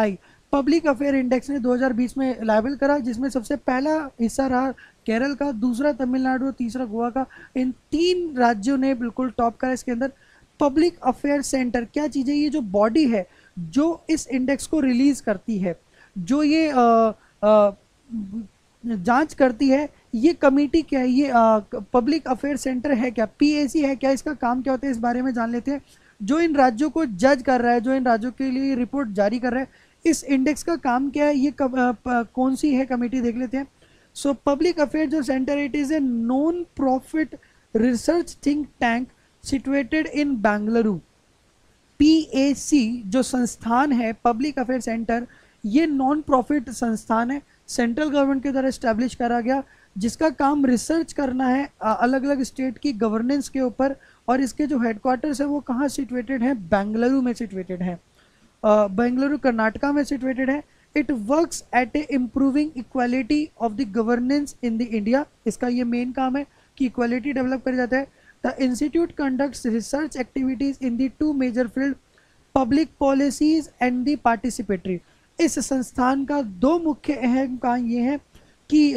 Speaker 1: public affair index ने दो हज़ार बीस में लेबल करा, जिसमें सबसे पहला हिस्सा रहा केरल का, दूसरा तमिलनाडु और तीसरा गोवा का। इन तीन राज्यों ने बिल्कुल टॉप करा इसके अंदर। पब्लिक अफेयर सेंटर क्या चीज़ है? ये जो बॉडी है जो इस इंडेक्स को रिलीज करती है, जो ये आ, आ, जांच करती है, ये कमेटी क्या है? ये पब्लिक अफेयर सेंटर है क्या, पीएसी है क्या, इसका काम क्या होता है इस बारे में जान लेते हैं। जो इन राज्यों को जज कर रहा है, जो इन राज्यों के लिए रिपोर्ट जारी कर रहा है, इस इंडेक्स का काम क्या है, ये कब, आ, प, कौन सी है कमेटी, देख लेते हैं। सो पब्लिक अफेयर जो center, it is a non profit research think tank situated in Bengaluru. PAC जो संस्थान है, पब्लिक अफेयर सेंटर, ये नॉन प्रॉफिट संस्थान है, सेंट्रल गवर्नमेंट के द्वारा स्टैब्लिश करा गया, जिसका काम रिसर्च करना है अलग अलग स्टेट की गवर्नेंस के ऊपर। और इसके जो हेडक्वार्टर्स है वो कहाँ सिचुएटेड है? बेंगलुरु में सिचुएटेड है, बेंगलुरु कर्नाटका में सिचुएटेड है। It works at a improving equality of the governance in the India. इसका ये मेन काम है कि इक्वालिटी डेवलप कर जाता है। The institute conducts research activities in the two major field, public policies and the participatory. इस संस्थान का दो मुख्य अहम काम ये है कि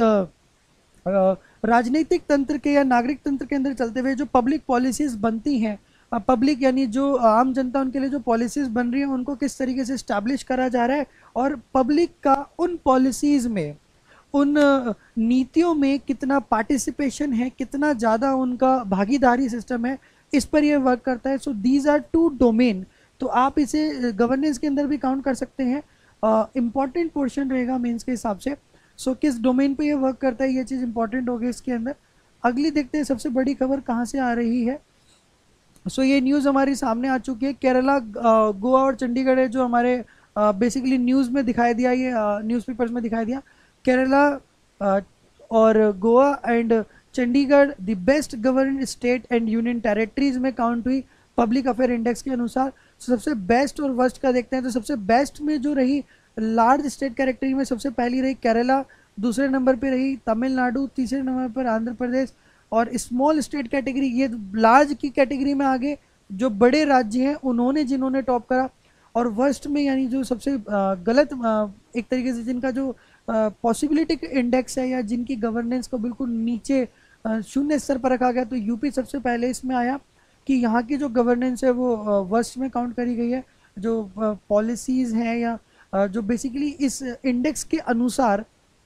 Speaker 1: राजनीतिक तंत्र के या नागरिक तंत्र के अंदर चलते हुए जो पब्लिक पॉलिसीज बनती हैं, पब्लिक यानी जो आम जनता, उनके लिए जो पॉलिसीज बन रही है उनको किस तरीके से स्टैब्लिश करा जा रहा है, और पब्लिक का उन पॉलिसीज में, उन नीतियों में कितना पार्टिसिपेशन है, कितना ज़्यादा उनका भागीदारी सिस्टम है, इस पर यह वर्क करता है। So these are two domain. तो आप इसे गवर्नेंस के अंदर भी काउंट कर सकते हैं, इम्पॉर्टेंट uh, पोर्शन रहेगा मेंस के हिसाब से। सो so, किस डोमेन पे ये वर्क करता है, ये चीज़ इंपॉर्टेंट होगी इसके अंदर। अगली देखते हैं सबसे बड़ी खबर कहाँ से आ रही है। सो so, ये न्यूज़ हमारी सामने आ चुकी है। केरला, गोवा और चंडीगढ़ है जो हमारे बेसिकली uh, न्यूज़ में दिखाई दिया, ये न्यूज़पेपर्स uh, में दिखाई दिया। केरला uh, और Goa and Chandigarh the best govern state and union territories में काउंट हुई पब्लिक अफेयर इंडेक्स के अनुसार। सबसे बेस्ट और वर्स्ट का देखते हैं तो सबसे बेस्ट में जो रही लार्ज स्टेट कैटेगरी में सबसे पहली रही केरला, दूसरे नंबर पे रही तमिलनाडु, तीसरे नंबर पर आंध्र प्रदेश, और स्मॉल स्टेट कैटेगरी, ये लार्ज की कैटेगरी में आगे जो बड़े राज्य हैं उन्होंने जिन्होंने टॉप करा। और वर्स्ट में यानी जो सबसे गलत एक तरीके से जिनका जो पॉसिबिलिटी इंडेक्स है या जिनकी गवर्नेंस को बिल्कुल नीचे शून्य स्तर पर रखा गया, तो यूपी सबसे पहले इसमें आया कि यहाँ की जो गवर्नेंस है वो वर्स्ट में काउंट करी गई है। जो पॉलिसीज़ हैं या जो बेसिकली इस इंडेक्स के अनुसार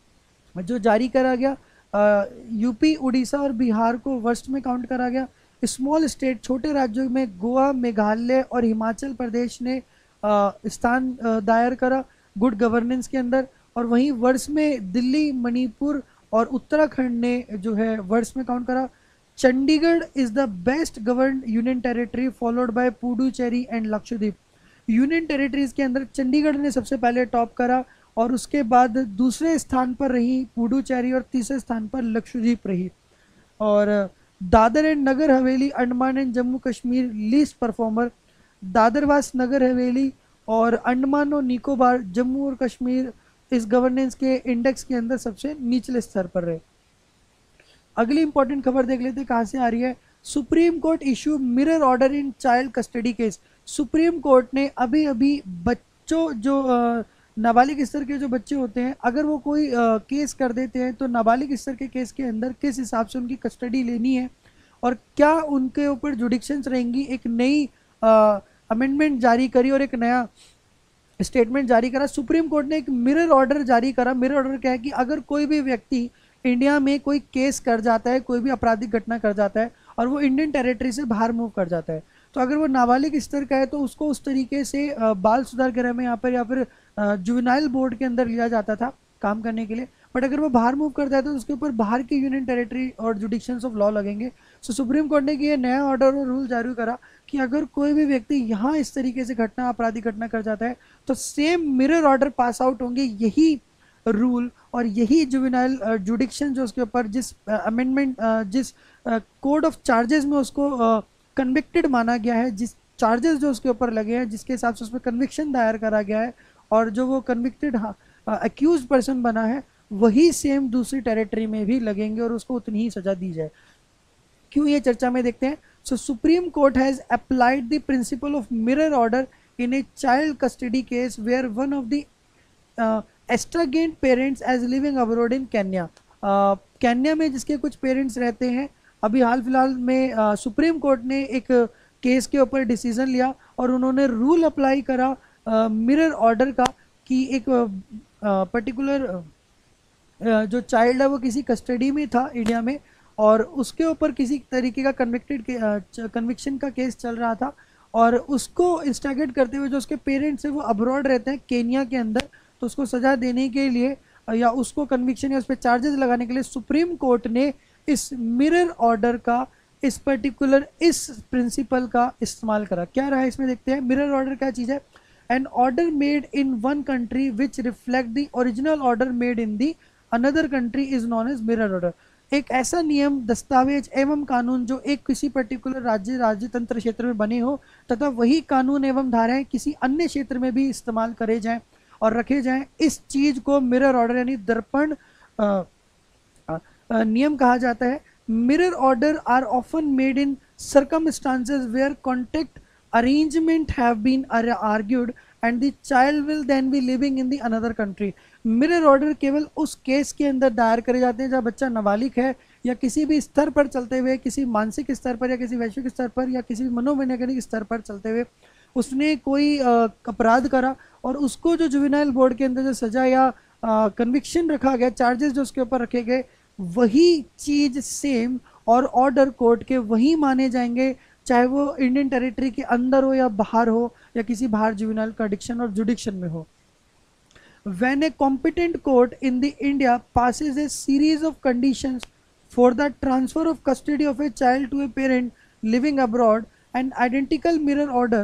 Speaker 1: जो जारी करा गया, यूपी, उड़ीसा और बिहार को वर्स्ट में काउंट करा गया। स्मॉल स्टेट, छोटे राज्यों में गोवा, मेघालय और हिमाचल प्रदेश ने स्थान दायर करा गुड गवर्नेंस के अंदर, और वहीं वर्ष में दिल्ली, मणिपुर और उत्तराखंड ने जो है वर्ष में काउंट करा। Chandigarh is the best govern union territory followed by Puducherry and Lakshadweep. Union territories के अंदर चंडीगढ़ ने सबसे पहले टॉप करा, और उसके बाद दूसरे स्थान पर रही पुडुचेरी और तीसरे स्थान पर लक्षद्वीप रही। और Dadar and Nagar Haveli, Andaman and Jammu Kashmir least performer. दादरवास, नगर हवेली और अंडमान और निकोबार, जम्मू और कश्मीर इस गवर्नेंस के इंडेक्स के अंदर सबसे निचले स्तर पर रहे। अगली इंपॉर्टेंट खबर देख लेते हैं कहाँ से आ रही है। Supreme court issue mirror order in child custody case. Supreme court ने अभी अभी बच्चों, जो नाबालिग स्तर के जो बच्चे होते हैं, अगर वो कोई आ, केस कर देते हैं तो नाबालिग स्तर के केस के अंदर किस हिसाब से उनकी कस्टडी लेनी है और क्या उनके ऊपर जुडिक्शंस रहेंगी, एक नई अमेंडमेंट जारी करी और एक नया स्टेटमेंट जारी करा। सुप्रीम कोर्ट ने एक मिरर ऑर्डर जारी करा। मिरर ऑर्डर क्या है कि अगर कोई भी व्यक्ति इंडिया में कोई केस कर जाता है, कोई भी आपराधिक घटना कर जाता है और वो इंडियन टेरिटरी से बाहर मूव कर जाता है, तो अगर वो नाबालिग स्तर का है तो उसको उस तरीके से बाल सुधार गृह में यहाँ पर या फिर जुवेनाइल बोर्ड के अंदर लिया जाता था काम करने के लिए। बट अगर वो बाहर मूव करता है तो उसके ऊपर बाहर की यूनियन टेरिटरी और जुडिक्शंस ऑफ लॉ लगेंगे। सो सुप्रीम कोर्ट ने ये नया ऑर्डर और रूल जारी करा कि अगर कोई भी व्यक्ति यहाँ इस तरीके से घटना, आपराधिक घटना कर जाता है तो same mirror order pass out होंगे, यही रूल और यही जुवेनाइल जुडिक्शन जो उसके ऊपर जिस अमेंडमेंट जिस कोड ऑफ चार्जेस में उसको कन्विक्टेड माना गया है, जिस चार्जेस जो उसके ऊपर लगे हैं, जिसके हिसाब से उसमें कन्विक्शन दायर करा गया है और जो वो कन्विक्टेड अक्यूज पर्सन बना है, वही सेम दूसरी टेरिटरी में भी लगेंगे और उसको उतनी ही सजा दी जाए। क्यों, ये चर्चा में देखते हैं। So supreme court has applied the principle of mirror order in a child custody case where one of the estranged parents as living abroad in Kenya. Kenya में जिसके कुछ पेरेंट्स रहते हैं, अभी हाल फिलहाल में सुप्रीम कोर्ट ने एक केस के ऊपर डिसीजन लिया और उन्होंने रूल अप्लाई करा मिरर ऑर्डर का कि एक पर्टिकुलर जो चाइल्ड है वो किसी कस्टडी में था इंडिया में और उसके ऊपर किसी तरीके का कन्विक्टेड कन्विक्शन का केस चल रहा था और उसको इंस्टागेट करते हुए जो उसके पेरेंट्स हैं वो अब्रॉड रहते हैं केन्या के अंदर, तो उसको सज़ा देने के लिए या उसको कन्विक्शन या उस पर चार्जेस लगाने के लिए सुप्रीम कोर्ट ने इस मिरर ऑर्डर का, इस पर्टिकुलर इस प्रिंसिपल का इस्तेमाल करा। क्या रहा इसमें देखते हैं। मिरर ऑर्डर क्या चीज़ है? An order made in one country which reflect the original order made in the another country is known as mirror order. एक ऐसा नियम, दस्तावेज एवं कानून जो एक किसी पर्टिकुलर राज्य राज्यतंत्र क्षेत्र में बने हो तथा वही कानून एवं धाराएं किसी अन्य क्षेत्र में भी इस्तेमाल करे जाएं और रखे जाएं, इस चीज को मिरर ऑर्डर यानी दर्पण नियम कहा जाता है। Mirror order are often made in circumstances where contract arrangement have been argued and the child will then be living in the another country। Mirror order केवल उस केस के अंदर दायर करे जाते हैं जहाँ बच्चा नाबालिग है या किसी भी स्तर पर चलते हुए, किसी मानसिक स्तर पर या किसी वैश्विक स्तर पर या किसी भी मनोवैज्ञानिक स्तर पर चलते हुए उसने कोई अपराध करा और उसको जो जुवेनाइल बोर्ड के अंदर जो सजा या कन्विक्शन रखा गया, चार्जेस जो उसके ऊपर रखे गए, वही चीज सेम और ऑर्डर कोर्ट के वही माने जाएंगे, चाहे वो इंडियन टेरिटरी के अंदर हो या बाहर हो या किसी बाहर जुवेनाइल का एडिक्शन और जुडिक्शन में हो। When a competent court in the India passes a series of conditions for the transfer of custody of a child to a parent living abroad, an identical mirror order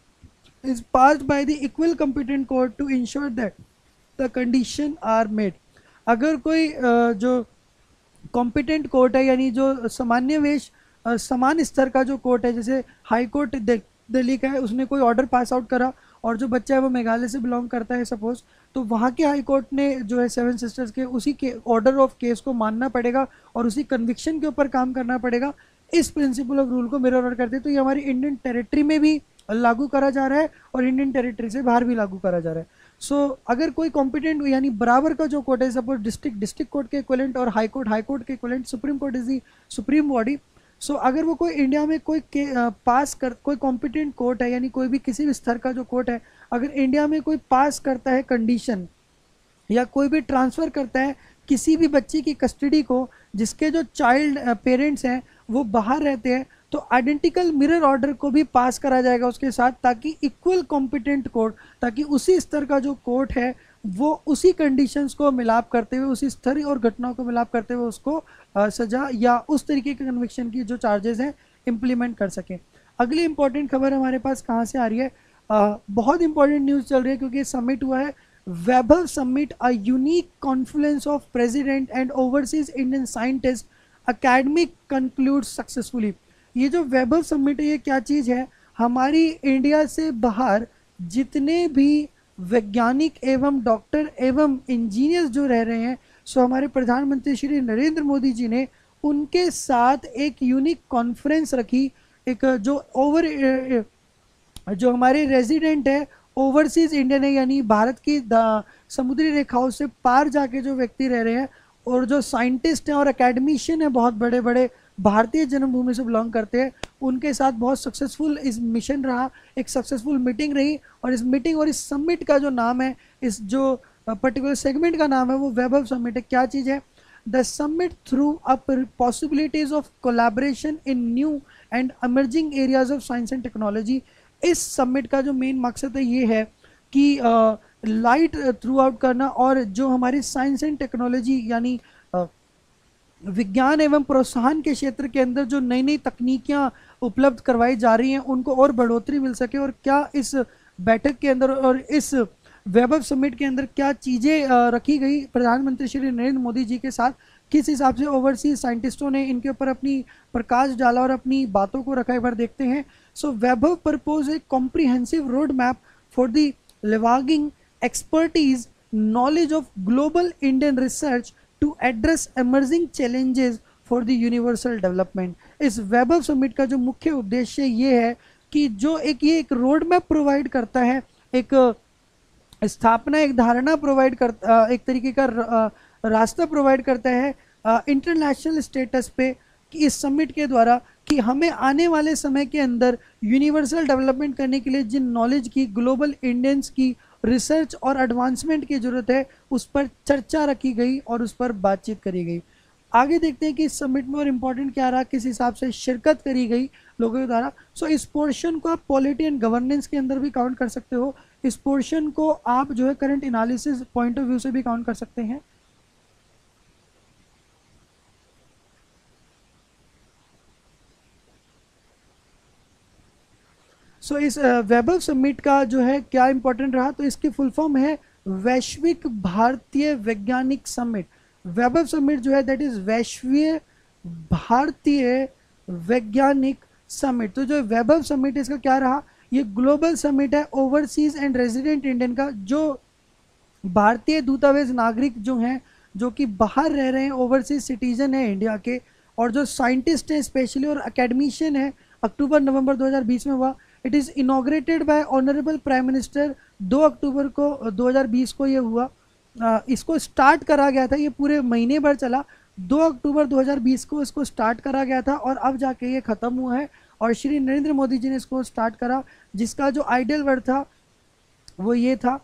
Speaker 1: is passed by the equal competent court to ensure that the condition are met। अगर कोई जो कॉम्पिटेंट कोर्ट है यानी जो सामान्य वेश समान स्तर का जो कोर्ट है, जैसे हाई कोर्ट दिल्ली का है, उसने कोई ऑर्डर पास आउट करा और जो बच्चा है वो मेघालय से बिलोंग करता है सपोज, तो वहाँ के हाई कोर्ट ने जो है सेवन सिस्टर्स के उसी के ऑर्डर ऑफ केस को मानना पड़ेगा और उसी कन्विक्शन के ऊपर काम करना पड़ेगा। इस प्रिंसिपल ऑफ रूल को मिरर ऑर्डर करते हैं। तो ये हमारी इंडियन टेरिटरी में भी लागू करा जा रहा है और इंडियन टेरिटरी से बाहर भी लागू करा जा रहा है। सो so, अगर कोई कॉम्पिटेंट यानी बराबर का जो कोर्ट है, सपोज डिस्ट्रिक्ट डिस्ट्रिक्ट कोर्ट के इक्विवेलेंट और हाई कोर्ट हाई कोर्ट के equivalent, supreme court is the supreme body. So अगर वो कोई इंडिया में कोई के, आ, पास कर कोई कॉम्पिटेंट कोर्ट है यानी कोई भी किसी भी स्तर का जो कोर्ट है, अगर इंडिया में कोई पास करता है कंडीशन या कोई भी ट्रांसफ़र करता है किसी भी बच्चे की कस्टडी को जिसके जो चाइल्ड पेरेंट्स हैं वो बाहर रहते हैं, तो आइडेंटिकल मिरर ऑर्डर को भी पास करा जाएगा उसके साथ, ताकि इक्वल कॉम्पिटेंट कोर्ट, ताकि उसी स्तर का जो कोर्ट है वो उसी कंडीशंस को मिलाप करते हुए, उसी स्तर और घटनाओं को मिलाप करते हुए उसको आ, सजा या उस तरीके के कन्विक्शन की जो चार्जेस हैं इम्प्लीमेंट कर सकें। अगली इंपॉर्टेंट खबर हमारे पास कहाँ से आ रही है? आ, बहुत इंपॉर्टेंट न्यूज़ चल रही है क्योंकि समिट हुआ है, Vaibhav summit, a unique confluence of president and overseas Indian scientist academic concludes successfully. ये जो वैभव समिट है ये क्या चीज़ है? हमारी इंडिया से बाहर जितने भी वैज्ञानिक एवं डॉक्टर एवं इंजीनियर्स जो रह रहे हैं, सो हमारे प्रधानमंत्री श्री नरेंद्र मोदी जी ने उनके साथ एक यूनिक कॉन्फ्रेंस रखी। एक जो ओवर जो हमारे रेजिडेंट है ओवरसीज इंडियन है यानी भारत की समुद्री रेखाओं से पार जाके जो व्यक्ति रह रहे हैं और जो साइंटिस्ट हैं और एकेडमिशियन हैं बहुत बड़े बड़े भारतीय जन्मभूमि से बिलोंग करते हैं, उनके साथ बहुत सक्सेसफुल इस मिशन रहा, एक सक्सेसफुल मीटिंग रही। और इस मीटिंग और इस समिट का जो नाम है, इस जो पर्टिकुलर सेगमेंट का नाम है वो वैभव समिट है। क्या चीज़ है? The summit threw up possibilities of collaboration in new and emerging areas of science and technology. इस समिट का जो मेन मकसद है ये है कि लाइट थ्रू आउट करना और जो हमारी साइंस एंड टेक्नोलॉजी यानी विज्ञान एवं प्रोत्साहन के क्षेत्र के अंदर जो नई नई तकनीकियाँ उपलब्ध करवाई जा रही हैं उनको और बढ़ोतरी मिल सके, और क्या इस बैठक के अंदर और इस वैभव समिट के अंदर क्या चीज़ें रखी गई प्रधानमंत्री श्री नरेंद्र मोदी जी के साथ, किस हिसाब से ओवरसीज साइंटिस्टों ने इनके ऊपर अपनी प्रकाश डाला और अपनी बातों को रखा, एक बार देखते हैं। So Vaibhav propose a comprehensive road map for the leveraging expertise knowledge of global Indian research to address emerging challenges for the universal development. इस वैभव समिट का जो मुख्य उद्देश्य ये है कि जो एक ये एक रोड मैप प्रोवाइड करता है, एक स्थापना एक धारणा प्रोवाइड करता, एक तरीके का रास्ता प्रोवाइड करता है इंटरनेशनल स्टेटस पे कि इस समिट के द्वारा कि हमें आने वाले समय के अंदर यूनिवर्सल डेवलपमेंट करने के लिए जिन नॉलेज की, ग्लोबल इंडियंस की रिसर्च और एडवांसमेंट की जरूरत है, उस पर चर्चा रखी गई और उस पर बातचीत करी गई। आगे देखते हैं कि इस समिट में और इम्पोर्टेंट क्या रहा, किस हिसाब से शिरकत करी गई लोगों के द्वारा। सो इस पोर्शन को आप पॉलिटी एंड गवर्नेंस के अंदर भी काउंट कर सकते हो, इस पोर्शन को आप जो है current analysis point of view से भी काउंट कर सकते हैं। सो so, इस वैभव समिट का जो है क्या इंपॉर्टेंट रहा, तो इसकी फुल फॉर्म है वैश्विक भारतीय वैज्ञानिक समिट। वैभव समिट जो है दैट इज वैश्विक भारतीय वैज्ञानिक समिट। तो जो वैभव समिट इसका क्या रहा, ये ग्लोबल समिट है ओवरसीज एंड रेजिडेंट इंडियन का, जो भारतीय दूतावास नागरिक जो हैं, जो कि बाहर रह रहे हैं, ओवरसीज सिटीजन है इंडिया के, और जो साइंटिस्ट हैं स्पेशली और एकेडमिशियन है, अक्टूबर नवंबर दो हज़ार बीस में हुआ। It is inaugurated by honourable prime minister, दो अक्टूबर को दो हज़ार बीस को ये हुआ। आ, इसको स्टार्ट करा गया था, ये पूरे महीने भर चला, दो अक्टूबर दो हज़ार बीस को इसको स्टार्ट करा गया था और अब जाके ये ख़त्म हुआ है। और श्री नरेंद्र मोदी जी ने इसको स्टार्ट करा, जिसका जो आइडियल वर्ड था वो ये था,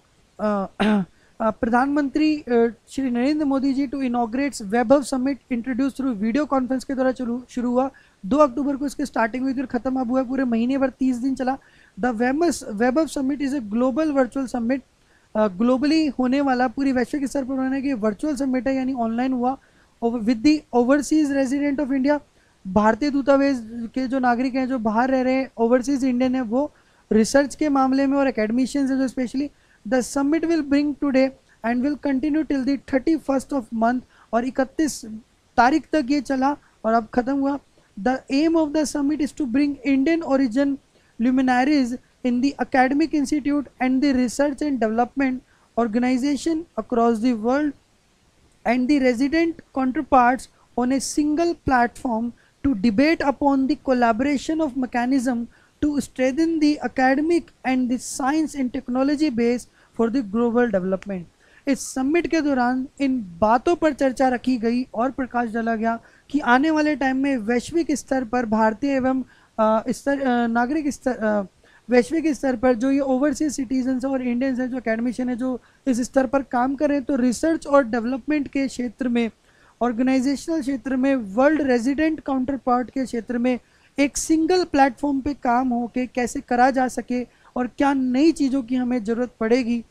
Speaker 1: आ, प्रधानमंत्री Shri Narendra Modi ji to inaugurates Vaibhav summit introduce through video conference के द्वारा शुरू हुआ। दो अक्टूबर को इसकी स्टार्टिंग हुई थी और खत्म अब हुआ, पूरे महीने भर तीस दिन चला। The Vaibhav summit is a global virtual summit, globally होने वाला, पूरी वैश्विक स्तर पर होने की वर्चुअल समिट है, यानी ऑनलाइन हुआ। With the overseas resident of India, भारतीय दूतावास के जो नागरिक हैं जो बाहर रह रहे हैं, ओवरसीज इंडियन है वो, रिसर्च के मामले में और एकेडमिशियंस है जो specially. The summit will bring today and will continue till the thirty first of month, और इकतीस तारीख तक ये चला और अब खत्म हुआ। The aim of the summit is to bring Indian origin luminaries in the academic institute and the research and development organization across the world and the resident counterparts on a single platform to debate upon the collaboration of mechanism to strengthen the academic and the science and technology base for the global development। इस समिट के दौरान इन बातों पर चर्चा रखी गई और प्रकाश डाला गया कि आने वाले टाइम में वैश्विक स्तर पर भारतीय एवं स्तर नागरिक स्तर वैश्विक स्तर पर जो ये ओवरसीज सिटीजन्स और इंडियंस हैं जो एकेडमिशियन है जो इस स्तर पर काम करें, तो रिसर्च और डेवलपमेंट के क्षेत्र में, ऑर्गेनाइजेशनल क्षेत्र में, वर्ल्ड रेजिडेंट काउंटर पार्ट के क्षेत्र में एक सिंगल प्लेटफॉर्म पे काम हो के कैसे करा जा सके और क्या नई चीज़ों की हमें ज़रूरत पड़ेगी,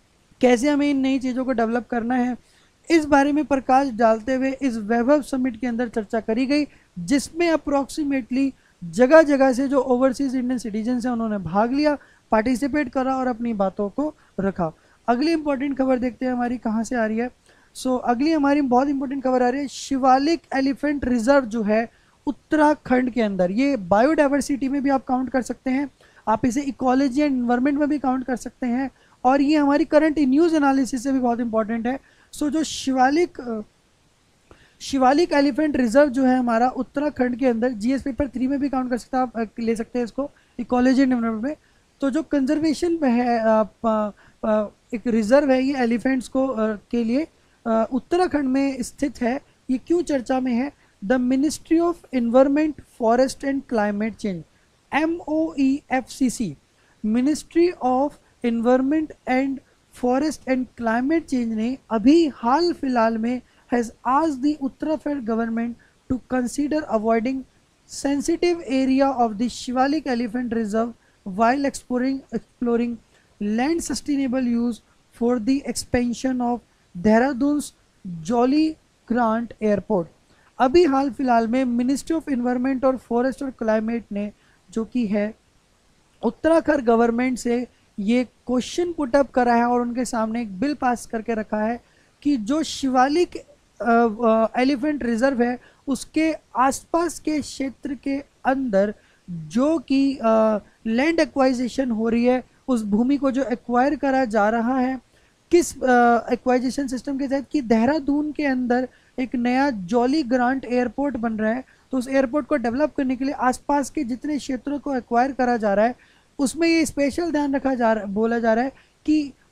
Speaker 1: कैसे हमें इन नई चीज़ों को डेवलप करना है, इस बारे में प्रकाश डालते हुए इस वैभव समिट के अंदर चर्चा करी गई, जिसमें अप्रोक्सीमेटली जगह जगह से जो ओवरसीज इंडियन सिटीजन्स हैं उन्होंने भाग लिया, पार्टिसिपेट करा और अपनी बातों को रखा। अगली इंपॉर्टेंट खबर देखते हैं हमारी कहाँ से आ रही है। सो so, अगली हमारी बहुत इंपॉर्टेंट खबर आ रही है, शिवालिक एलिफेंट रिजर्व जो है उत्तराखंड के अंदर, ये बायोडाइवर्सिटी में भी आप काउंट कर सकते हैं, आप इसे इकोलॉजी एंड एनवायरमेंट में भी काउंट कर सकते हैं, और ये हमारी करंट न्यूज़ एनालिसिस से भी बहुत इंपॉर्टेंट है। सो so, जो शिवालिक शिवालिक एलिफेंट रिजर्व जो है हमारा उत्तराखंड के अंदर, जीएस पेपर थ्री में भी काउंट कर सकते हैं, आप ले सकते हैं इसको इकोलॉजी एंड एनवायरमेंट में। तो जो कंजर्वेशन है आ, आ, आ, एक रिजर्व है ये एलिफेंट्स को आ, के लिए उत्तराखंड में स्थित है। ये क्यों चर्चा में है? The ministry of environment, forest and climate change, M O E F C C, ministry of environment and forest and climate change ने अभी हाल फिलहाल में has asked the Uttarakhand government to consider avoiding sensitive area of the Shivalik Elephant Reserve while exploring exploring land sustainable use for the expansion of Dehradun's Jolly Grant Airport। अभी हाल फिलहाल में मिनिस्ट्री ऑफ एनवायरमेंट और फॉरेस्ट और क्लाइमेट ने जो कि है उत्तराखंड गवर्नमेंट से ये क्वेश्चन पुटअप करा है और उनके सामने एक बिल पास करके रखा है कि जो शिवालिक एलिफेंट रिजर्व है उसके आसपास के क्षेत्र के अंदर जो कि लैंड एक्वाइजेशन हो रही है, उस भूमि को जो एक्वायर करा जा रहा है, किस एक्वाइजेशन सिस्टम के तहत कि देहरादून के अंदर एक नया जॉली ग्रांट एयरपोर्ट बन रहा है, तो उस एयरपोर्ट को डेवलप करने के लिए आसपास के जितने क्षेत्रों को एक्वायर करा जा रहा है उसमें ये स्पेशल ध्यान रखा जा रहा बोला जा रहा है कि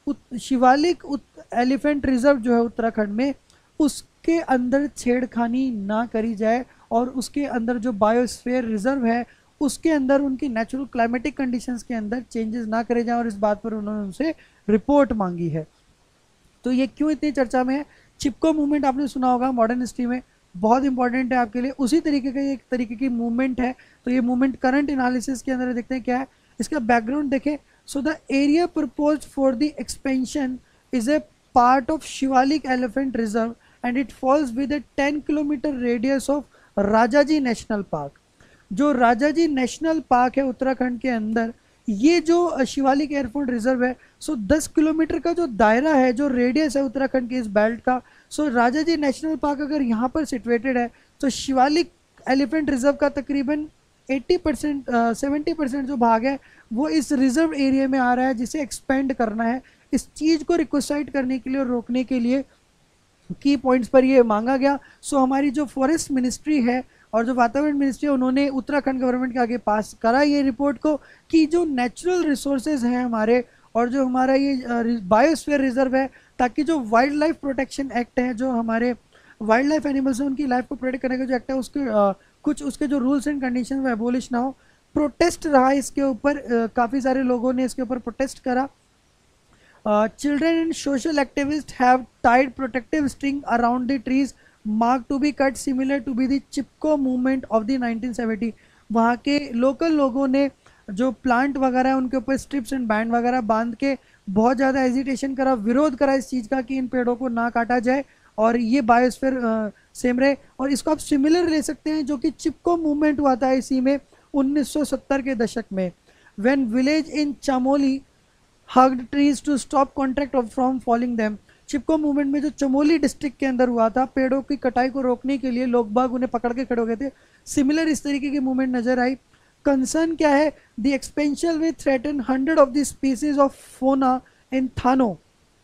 Speaker 1: शिवालिक एलिफेंट रिजर्व जो है उत्तराखंड में, उसके अंदर छेड़खानी ना करी जाए और उसके अंदर जो बायोस्फीयर रिजर्व है उसके अंदर उनकी नेचुरल क्लाइमेटिक कंडीशंस के अंदर चेंजेस ना करे जाएं, और इस बात पर उन्होंने उनसे रिपोर्ट मांगी है। तो ये क्यों इतनी चर्चा में है? चिपको मूवमेंट आपने सुना होगा मॉडर्न हिस्ट्री में, बहुत इंपॉर्टेंट है आपके लिए, उसी तरीके का एक तरीके की मूवमेंट है। तो ये मूवमेंट करंट एनालिसिस के अंदर देखते हैं क्या है, इसका बैकग्राउंड देखें। So the area proposed for the expansion is a part of Shivalik elephant reserve and it falls with a ten kilometre radius of Rajaji national park. जो राजाजी नेशनल पार्क है उत्तराखंड के अंदर, ये जो शिवालिक एयरफोर्ट रिजर्व है, सो दस किलोमीटर का जो दायरा है, जो रेडियस है उत्तराखंड के इस बेल्ट का, सो राजाजी नेशनल पार्क अगर यहाँ पर सिचुएटेड है तो शिवालिक एलिफेंट रिजर्व का तकरीबन अस्सी परसेंट सेवेंटी परसेंट जो भाग है वो इस रिजर्व एरिया में आ रहा है, जिसे एक्सपेंड करना है। इस चीज़ को रिक्वेसाइड करने के लिए और रोकने के लिए की पॉइंट्स पर ये मांगा गया। सो हमारी जो फॉरेस्ट मिनिस्ट्री है और जो वातावरण मिनिस्ट्री है, उन्होंने उत्तराखंड गवर्नमेंट के आगे पास करा ये रिपोर्ट को कि जो नेचुरल रिसोर्सेज हैं हमारे और जो हमारा ये बायोस्फीयर रिजर्व है, ताकि जो वाइल्ड लाइफ प्रोटेक्शन एक्ट है, जो हमारे वाइल्ड लाइफ एनिमल्स हैं उनकी लाइफ को प्रोटेक्ट करने का जो एक्ट है, उसके आ, कुछ उसके जो रूल्स एंड कंडीशन वो एबोलिश ना हो। प्रोटेस्ट रहा इसके ऊपर, काफ़ी सारे लोगों ने इसके ऊपर प्रोटेस्ट करा। Children and social activist have tied protective string around the trees mark to be cut similar to be the Chipko movement of the nineteen seventy. वहाँ के लोकल लोगों ने जो प्लांट वगैरह है उनके ऊपर स्ट्रिप्स एंड बैंड वगैरह बांध के बहुत ज़्यादा एजिटेशन करा, विरोध करा इस चीज़ का कि इन पेड़ों को ना काटा जाए और ये बायोस्फीयर सेम रहे। और इसको आप सिमिलर ले सकते हैं जो कि चिपको मूवमेंट हुआ था इसी में उन्नीस सौ सत्तर के दशक में, when village in Chamoli hugged trees to stop contract from falling them. Chipko movement में जो चमोली डिस्ट्रिक्ट के अंदर हुआ था, पेड़ों की कटाई को रोकने के लिए लोग बाग उन्हें पकड़ के खड़े हो गए थे। सिमिलर इस तरीके की मूवमेंट नजर आई। कंसर्न क्या है? The expansion will threaten hundred of the species of fauna in Thano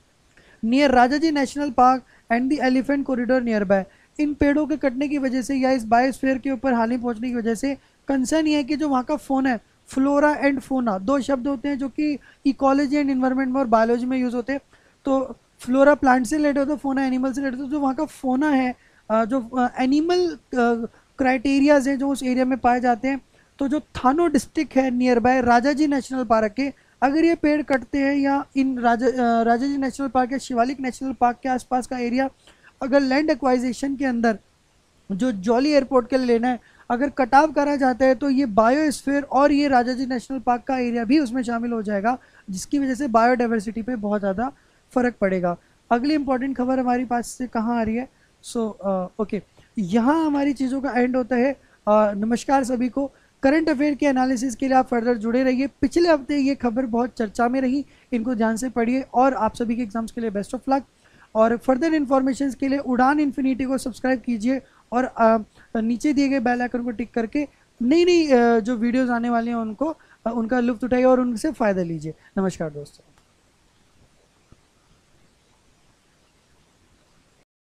Speaker 1: near Rajaji national park and the elephant corridor nearby. इन पेड़ों के कटने की वजह से या इस बायोस्फीयर के ऊपर हानि पहुंचने की वजह से कंसर्न ये है कि जो वहाँ का फोन है, फ्लोरा एंड फोना दो शब्द होते हैं जो कि इकोलॉजी एंड इन्वायरमेंट में और बायोलॉजी में यूज होते हैं। तो फ्लोरा प्लांट से रिलेटेड होता है, फोना एनिमल से रिलेटेड होता है। जो वहाँ का फोना है, जो एनिमल क्राइटेरियाज हैं जो उस एरिया में पाए जाते हैं, तो जो थानो डिस्ट्रिक्ट है nearby Rajaji national park के, अगर ये पेड़ कटते हैं या इन राजा राजाजी नेशनल पार्क या शिवालिक नेशनल पार्क के आसपास का एरिया अगर लैंड एक्वाइजेशन के अंदर जो जॉली एयरपोर्ट के लिए लेना है अगर कटाव करा जाता है, तो ये बायोस्फीयर और ये राजाजी नेशनल पार्क का एरिया भी उसमें शामिल हो जाएगा, जिसकी वजह से बायोडाइवर्सिटी पे बहुत ज़्यादा फर्क पड़ेगा। अगली इंपॉर्टेंट खबर हमारे पास से कहाँ आ रही है? सो ओके, यहाँ हमारी चीज़ों का एंड होता है। uh, नमस्कार सभी को। करंट अफेयर के एनालिसिस के लिए आप फर्दर जुड़े रहिए। पिछले हफ्ते ये खबर बहुत चर्चा में रही, इनको ध्यान से पढ़िए और आप सभी के एग्जाम्स के लिए बेस्ट ऑफ लक। और फर्दर इन्फॉर्मेशन के लिए उड़ान इन्फिनिटी को सब्सक्राइब कीजिए और आ, नीचे दिए गए बेल आइकन को टिक करके नई नई जो वीडियोस आने वाली हैं उनको उनका लुत्फ उठाइए और उनसे फ़ायदा लीजिए। नमस्कार दोस्तों।